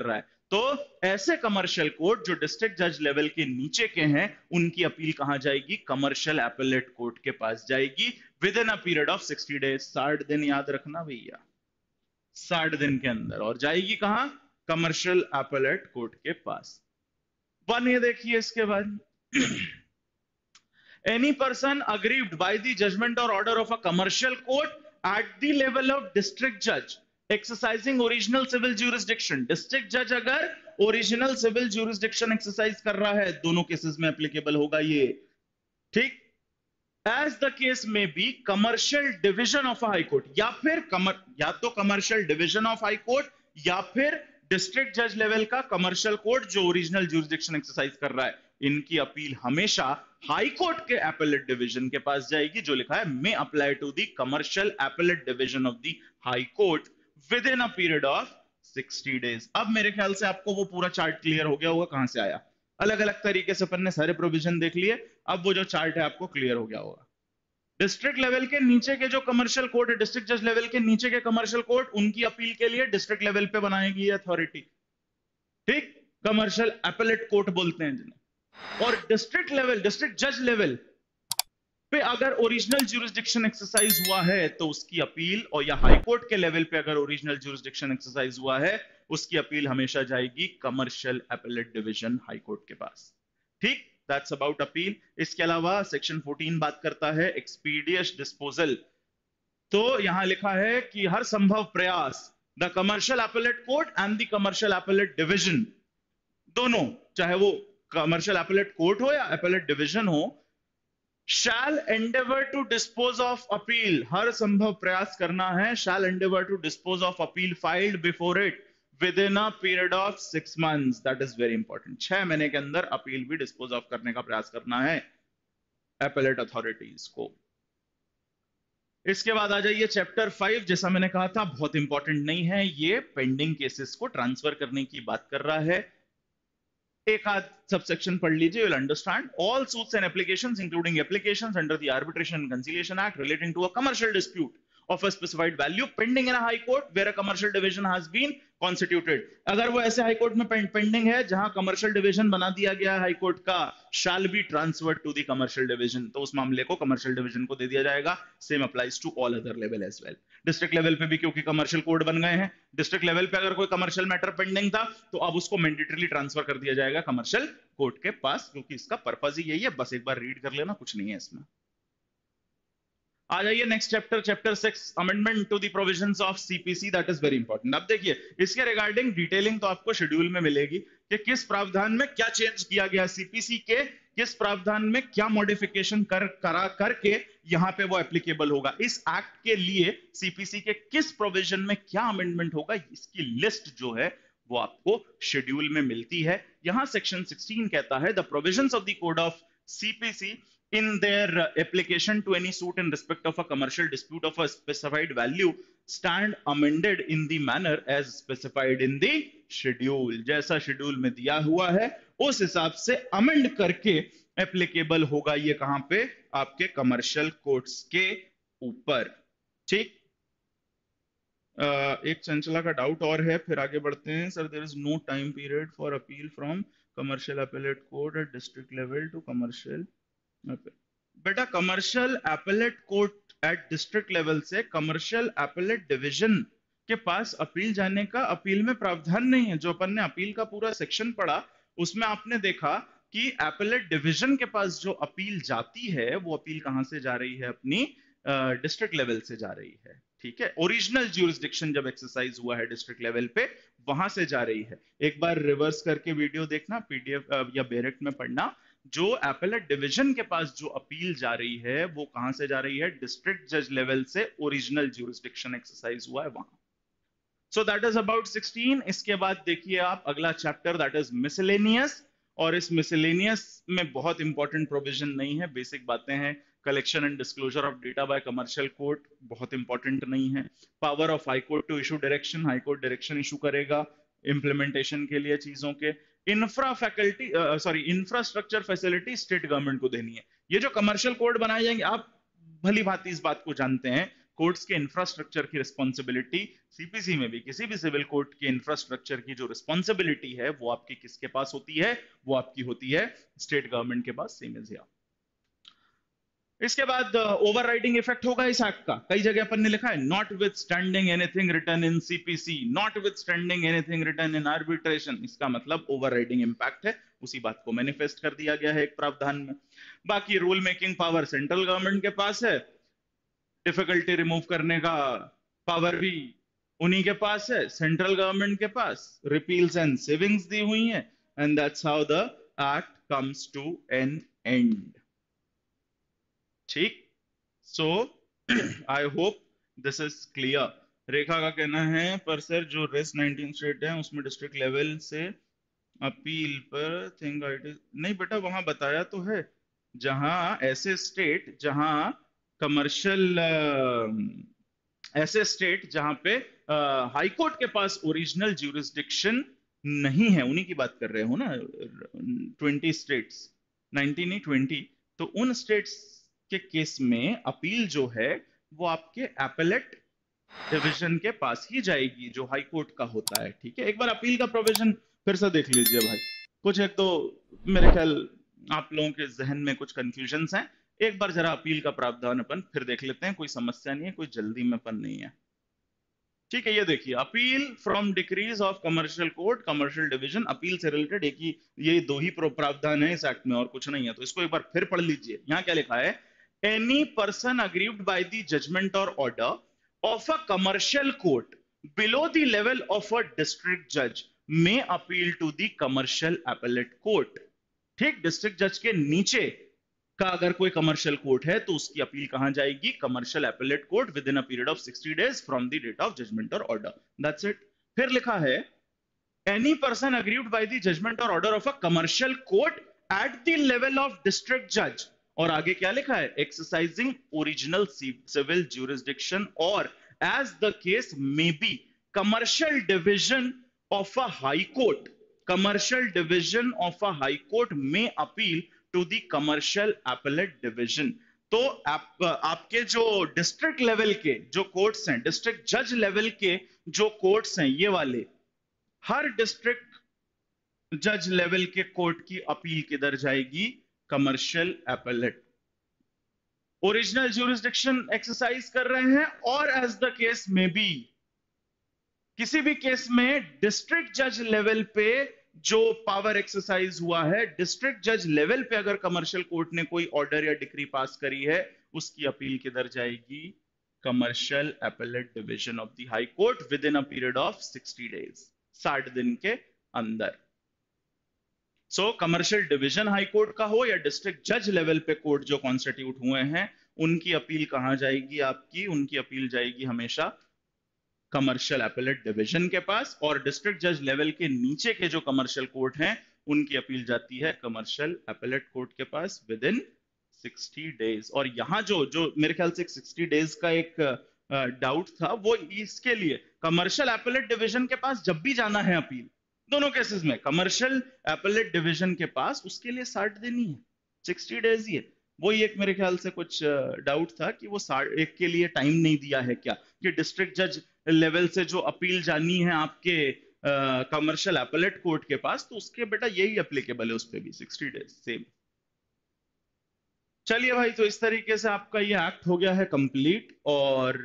तो ऐसे कमर्शियल कोर्ट जो डिस्ट्रिक्ट जज लेवल के नीचे के हैं, उनकी अपील कहां जाएगी? कमर्शियल एपेलेट कोर्ट के पास जाएगी within a period of 60 days. 60 दिन याद रखना भैया, 60 दिन के अंदर। और जाएगी कहां? कमर्शियल एपेलेट कोर्ट के पास। वन ये देखिए इसके बाद any person aggrieved by the judgment or order of a commercial court at the level of district judge exercising original civil jurisdiction। district judge अगर original civil jurisdiction exercise कर रहा है, दोनों केसेस में एप्लीकेबल होगा ये, ठीक। as the case may be commercial division of a high court, या फिर या तो commercial division of high court या फिर डिस्ट्रिक्ट जज लेवल का कमर्शियल कोर्ट जो ओरिजिनल ज्यूरिसडिक्शन एक्सरसाइज कर रहा है, इनकी अपील हमेशा हाई कोर्ट के एपेलेट डिवीजन के पास जाएगी, जो लिखा है may apply to the commercial appellate division of the high court within a period of 60 days. अब मेरे ख्याल से आपको वो पूरा चार्ट क्लियर हो गया होगा कहां से आया। अलग अलग तरीके से अपन ने सारे प्रोविजन देख लिए, अब वो जो चार्ट है आपको क्लियर हो गया होगा। डिस्ट्रिक्ट लेवल के नीचे के जो कमर्शियल कोर्ट है, डिस्ट्रिक्ट जज लेवल के नीचे के कमर्शियल कोर्ट, उनकी अपील के लिए डिस्ट्रिक्ट लेवल पे बनाएगी अथॉरिटी, ठीक। कमर्शियल एपेलेट कोर्ट बोलते हैं जिन्हें। और डिस्ट्रिक्ट लेवल, डिस्ट्रिक्ट जज लेवल पे अगर ओरिजिनल ज्यूरिसडिक्शन एक्सरसाइज हुआ है तो उसकी अपील, और या हाई कोर्ट के लेवल पे अगर ओरिजिनल ज्यूरिसडिक्शन एक्सरसाइज हुआ है, उसकी अपील हमेशा जाएगी commercial appellate division high court के पास, ठीक। That's about appeal। इसके अलावा सेक्शन 14 बात करता है एक्सपीडियस डिस्पोजल। तो यहां लिखा है कि हर संभव प्रयास, the commercial appellate court and the commercial appellate division, दोनों, चाहे वो कमर्शियल एपेलेट कोर्ट हो या एपेलेट डिवीजन हो, shall endeavor to dispose of appeal, हर संभव प्रयास करना है, shall endeavor to dispose of appeal filed before it within a period of 6 months। that is very important। 6 महीने के अंदर अपील भी डिस्पोज ऑफ करने का प्रयास करना है एपेलेट अथॉरिटीज को। इसके बाद आ जाइए चैप्टर 5। जैसा मैंने कहा था बहुत इंपॉर्टेंट नहीं है ये, पेंडिंग केसेस को ट्रांसफर करने की बात कर रहा है। एक आध सबसेक्शन पढ़ लीजिए, you'll understand। all suits and applications including applications under the Arbitration and Conciliation Act relating to a commercial dispute of a specified value pending in a high court where a commercial division has been constituted। अगर वो ऐसे high court में pending है जहां commercial division बना दिया गया है हाई कोर्ट का, shall be transferred to the commercial division, तो उस मामले को कमर्शियल डिवीजन को दे दिया जाएगा। Same applies to all other level as well. District level पे भी क्योंकि कमर्शियल कोर्ट बन गए हैं, डिस्ट्रिक्ट लेवल पे अगर कोई कमर्शियल मैटर पेंडिंग था तो अब उसको मैंडेटरीली ट्रांसफर कर दिया जाएगा कमर्शियल कोर्ट के पास, क्योंकि इसका पर्पस ही यही है। बस एक बार रीड कर लेना, कुछ नहीं है इसमें। आ जाइए next chapter, chapter 6, amendment to the provisions of CPC. That is very important. अब देखिए इसके रिगार्डिंग डिटेलिंग तो आपको शेड्यूल में मिलेगी कि किस प्रावधान में क्या चेंज किया गया सीपीसी के, किस प्रावधान में क्या मॉडिफिकेशन करके यहां पे वो एप्लीकेबल होगा। इस एक्ट के लिए सीपीसी के किस प्रोविजन में क्या अमेंडमेंट होगा, इसकी लिस्ट जो है वो आपको शेड्यूल में मिलती है। यहां सेक्शन 16 कहता है the provisions of the code of CPC in their application to any suit in respect of a commercial dispute of a specified value stand amended in the manner as specified in the schedule। जैसा schedule में दिया हुआ है उस हिसाब से amend करके applicable होगा ये कहां पे, आपके कमर्शियल कोर्ट्स के ऊपर, ठीक। एक चंचला का डाउट और है, फिर आगे बढ़ते हैं। Sir there is no time period for appeal from commercial appellate court at district level to commercial. बेटा commercial appellate court at district level से कमर्शियल एपेलेट डिवीजन के पास अपील जाने का अपील में प्रावधान नहीं है। जो अपन ने अपील का पूरा सेक्शन पढ़ा उसमें आपने देखा कि एपेलेट डिवीजन के पास जो अपील जाती है वो अपील कहां से जा रही है, अपनी डिस्ट्रिक्ट लेवल से जा रही है, ठीक है। ओरिजिनल ज्यूरिसडिक्शन जब एक्सरसाइज हुआ है डिस्ट्रिक्ट लेवल पे, वहां से जा रही है। एक बार रिवर्स करके वीडियो देखना, पीडीएफ या बेरेक्ट में पढ़ना। जो एपेलेट डिवीजन के पास जो अपील जा रही है वो कहां से जा रही है, डिस्ट्रिक्ट जज लेवल से ओरिजिनल ज्यूरिसडिक्शन एक्सरसाइज हुआ है वहां। So that is about 16। इसके बाद देखिए आप अगला चैप्टर, दैट इज मिसलेनियस। और इस मिसलेनियस में बहुत इंपॉर्टेंट प्रोविजन नहीं है, बेसिक बातें हैं। Collection and disclosure of data by commercial court बहुत इंपॉर्टेंट नहीं है। Power of high court to issue direction, high court direction issue करेगा इंप्लीमेंटेशन के लिए चीजों के। इंफ्रास्ट्रक्चर फैसिलिटी स्टेट गवर्नमेंट को देनी है। ये जो कमर्शियल कोर्ट बनाए जाएंगे, आप भली भांति इस बात को जानते हैं कोर्ट्स के इंफ्रास्ट्रक्चर की रिस्पॉन्सिबिलिटी सीपीसी में भी, किसी भी सिविल कोर्ट के इंफ्रास्ट्रक्चर की जो रिस्पॉन्सिबिलिटी है वो आपकी किसके पास होती है? वो आपकी होती है स्टेट गवर्नमेंट के पास। Same is here. इसके बाद ओवरराइडिंग इफेक्ट होगा इस एक्ट का। कई जगह अपन ने लिखा है notwithstanding anything written in CPC, notwithstanding anything written in arbitration. इसका मतलब ओवरराइडिंग इंपैक्ट है, उसी बात को मैनिफेस्ट कर दिया गया है एक प्रावधान में। बाकी rule making power central government के पास है, डिफिकल्टी रिमूव करने का पावर भी उन्हीं के पास है, सेंट्रल गवर्नमेंट के पास। रिपील्स एंड सेविंग्स दी हुई हैं, and that's how the act comes to an end. ठीक, so I hope this is clear. Rekha का कहना है पर सर जो रेस्ट 19 स्टेट है उसमें डिस्ट्रिक्ट लेवल से अपील पर थिंक नहीं बेटा, वहां बताया तो है जहां ऐसे स्टेट जहां कमर्शियल, ऐसे स्टेट जहां पे हाई कोर्ट के पास ओरिजिनल ज्यूरिसडिक्शन नहीं है, उन्हीं की बात कर रहे हो ना। 20 स्टेट्स, 19 नहीं 20, तो उन स्टेट्स के केस में अपील जो है वो आपके एपेलेट डिवीजन के पास ही जाएगी जो हाई कोर्ट का होता है। ठीक है, एक बार अपील का प्रोविजन फिर से देख लीजिए भाई। कुछ एक तो मेरे ख्याल आप लोगों के जहन में कुछ कंफ्यूजन्स हैं, एक बार जरा अपील का प्रावधान अपन फिर देख लेते हैं। कोई समस्या नहीं है, कोई जल्दी में अपन नहीं है। ठीक है, ये देखिए, appeal from decrees of commercial court commercial division, appeal से रिलेटेड एक ही, ये दो ही प्रावधान है इस एक्ट में और कुछ नहीं है। तो इसको एक बार फिर पढ़ लीजिए। यहां क्या लिखा है? Any person aggrieved by the judgment और order of a commercial court below the level of a district judge may appeal to the commercial appellate court। ठीक, डिस्ट्रिक्ट जज के नीचे का अगर कोई कमर्शियल कोर्ट है तो उसकी अपील कहां जाएगी? Commercial appellate court within a period of 60 days from the date of judgment और ऑर्डर। That's it. फिर लिखा है any person aggrieved by the judgment और order of a commercial court at the level of district जज, और आगे क्या लिखा है? एक्सरसाइजिंग ओरिजिनल सिविल ज्यूरिसडिक्शन और as the case may be commercial division of a high court, commercial division of a high court में appeal to the commercial appellate division. तो आपके जो डिस्ट्रिक्ट लेवल के जो कोर्ट्स हैं, डिस्ट्रिक्ट जज level के जो कोर्ट्स हैं ये वाले, हर डिस्ट्रिक्ट जज लेवल के कोर्ट की अपील किधर जाएगी? Commercial appellate. Original jurisdiction exercise कर रहे हैं और as the case may be, किसी भी केस में डिस्ट्रिक्ट जज लेवल पे जो पावर एक्सरसाइज हुआ है, डिस्ट्रिक्ट जज लेवल पे अगर कमर्शियल कोर्ट ने कोई ऑर्डर या डिक्री पास करी है, उसकी अपील किधर जाएगी? Commercial appellate division of the high court within a period of 60 days, 60 दिन के अंदर। So commercial division high court का हो या डिस्ट्रिक्ट जज लेवल पे कोर्ट जो कॉन्स्टिट्यूट हुए हैं, उनकी अपील कहां जाएगी आपकी? उनकी अपील जाएगी हमेशा कमर्शियल एपेलेट डिवीजन के पास, और डिस्ट्रिक्ट जज लेवल के नीचे के जो कमर्शियल कोर्ट हैं उनकी अपील जाती है कमर्शियल एपेलेट कोर्ट के पास विद इन 60 डेज। और यहां जो जो मेरे ख्याल से 60 डेज का एक डाउट था, वो इसके लिए कमर्शियल एपेलेट डिवीजन के पास जब भी जाना है अपील, दोनों केसेस में कमर्शियल एपेलेट डिवीजन के पास, उसके लिए 60 दिन ही है, 60 डेज ही है। वही एक मेरे ख्याल से कुछ डाउट था कि वो एक के लिए टाइम नहीं दिया है क्या, कि डिस्ट्रिक्ट जज लेवल से जो अपील जानी है आपके कमर्शियल एपेलेट कोर्ट के पास, तो उसके बेटा यही एप्लीकेबल है, उस पर भी 60 डेज सेम। चलिए भाई, तो इस तरीके से आपका ये एक्ट हो गया है कंप्लीट, और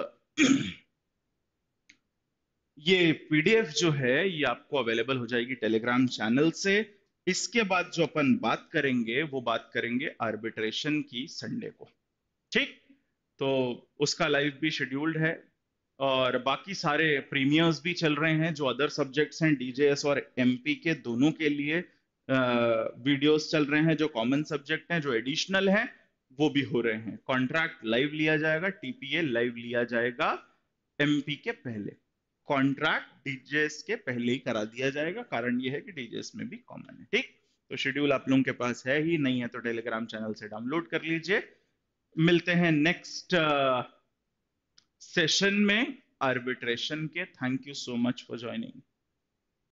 ये पीडीएफ जो है ये आपको अवेलेबल हो जाएगी टेलीग्राम चैनल से। इसके बाद जो अपन बात करेंगे वो बात करेंगे आर्बिट्रेशन की संडे को। ठीक, तो उसका लाइव भी शेड्यूल्ड है, और बाकी सारे प्रीमियर्स भी चल रहे हैं जो अदर सब्जेक्ट्स हैं, डीजेएस और एमपी के दोनों के लिए वीडियोस चल रहे हैं जो कॉमन सब्जेक्ट हैं, जो एडिशनल हैं, वो भी हो रहे हैं। कॉन्ट्रैक्ट लाइव लिया जाएगा, टीपीए लाइव लिया जाएगा एमपी के पहले, कॉन्ट्रैक्ट डीजेएस के पहले ही करा दिया जाएगा, कारण ये है कि डीजेएस में भी कॉमन है। ठीक, तो शेड्यूल आप लोगों के पास है ही, नहीं है तो टेलीग्राम चैनल से डाउनलोड कर लीजिए। मिलते हैं नेक्स्ट सेशन में आर्बिट्रेशन के। Thank you so much for joining.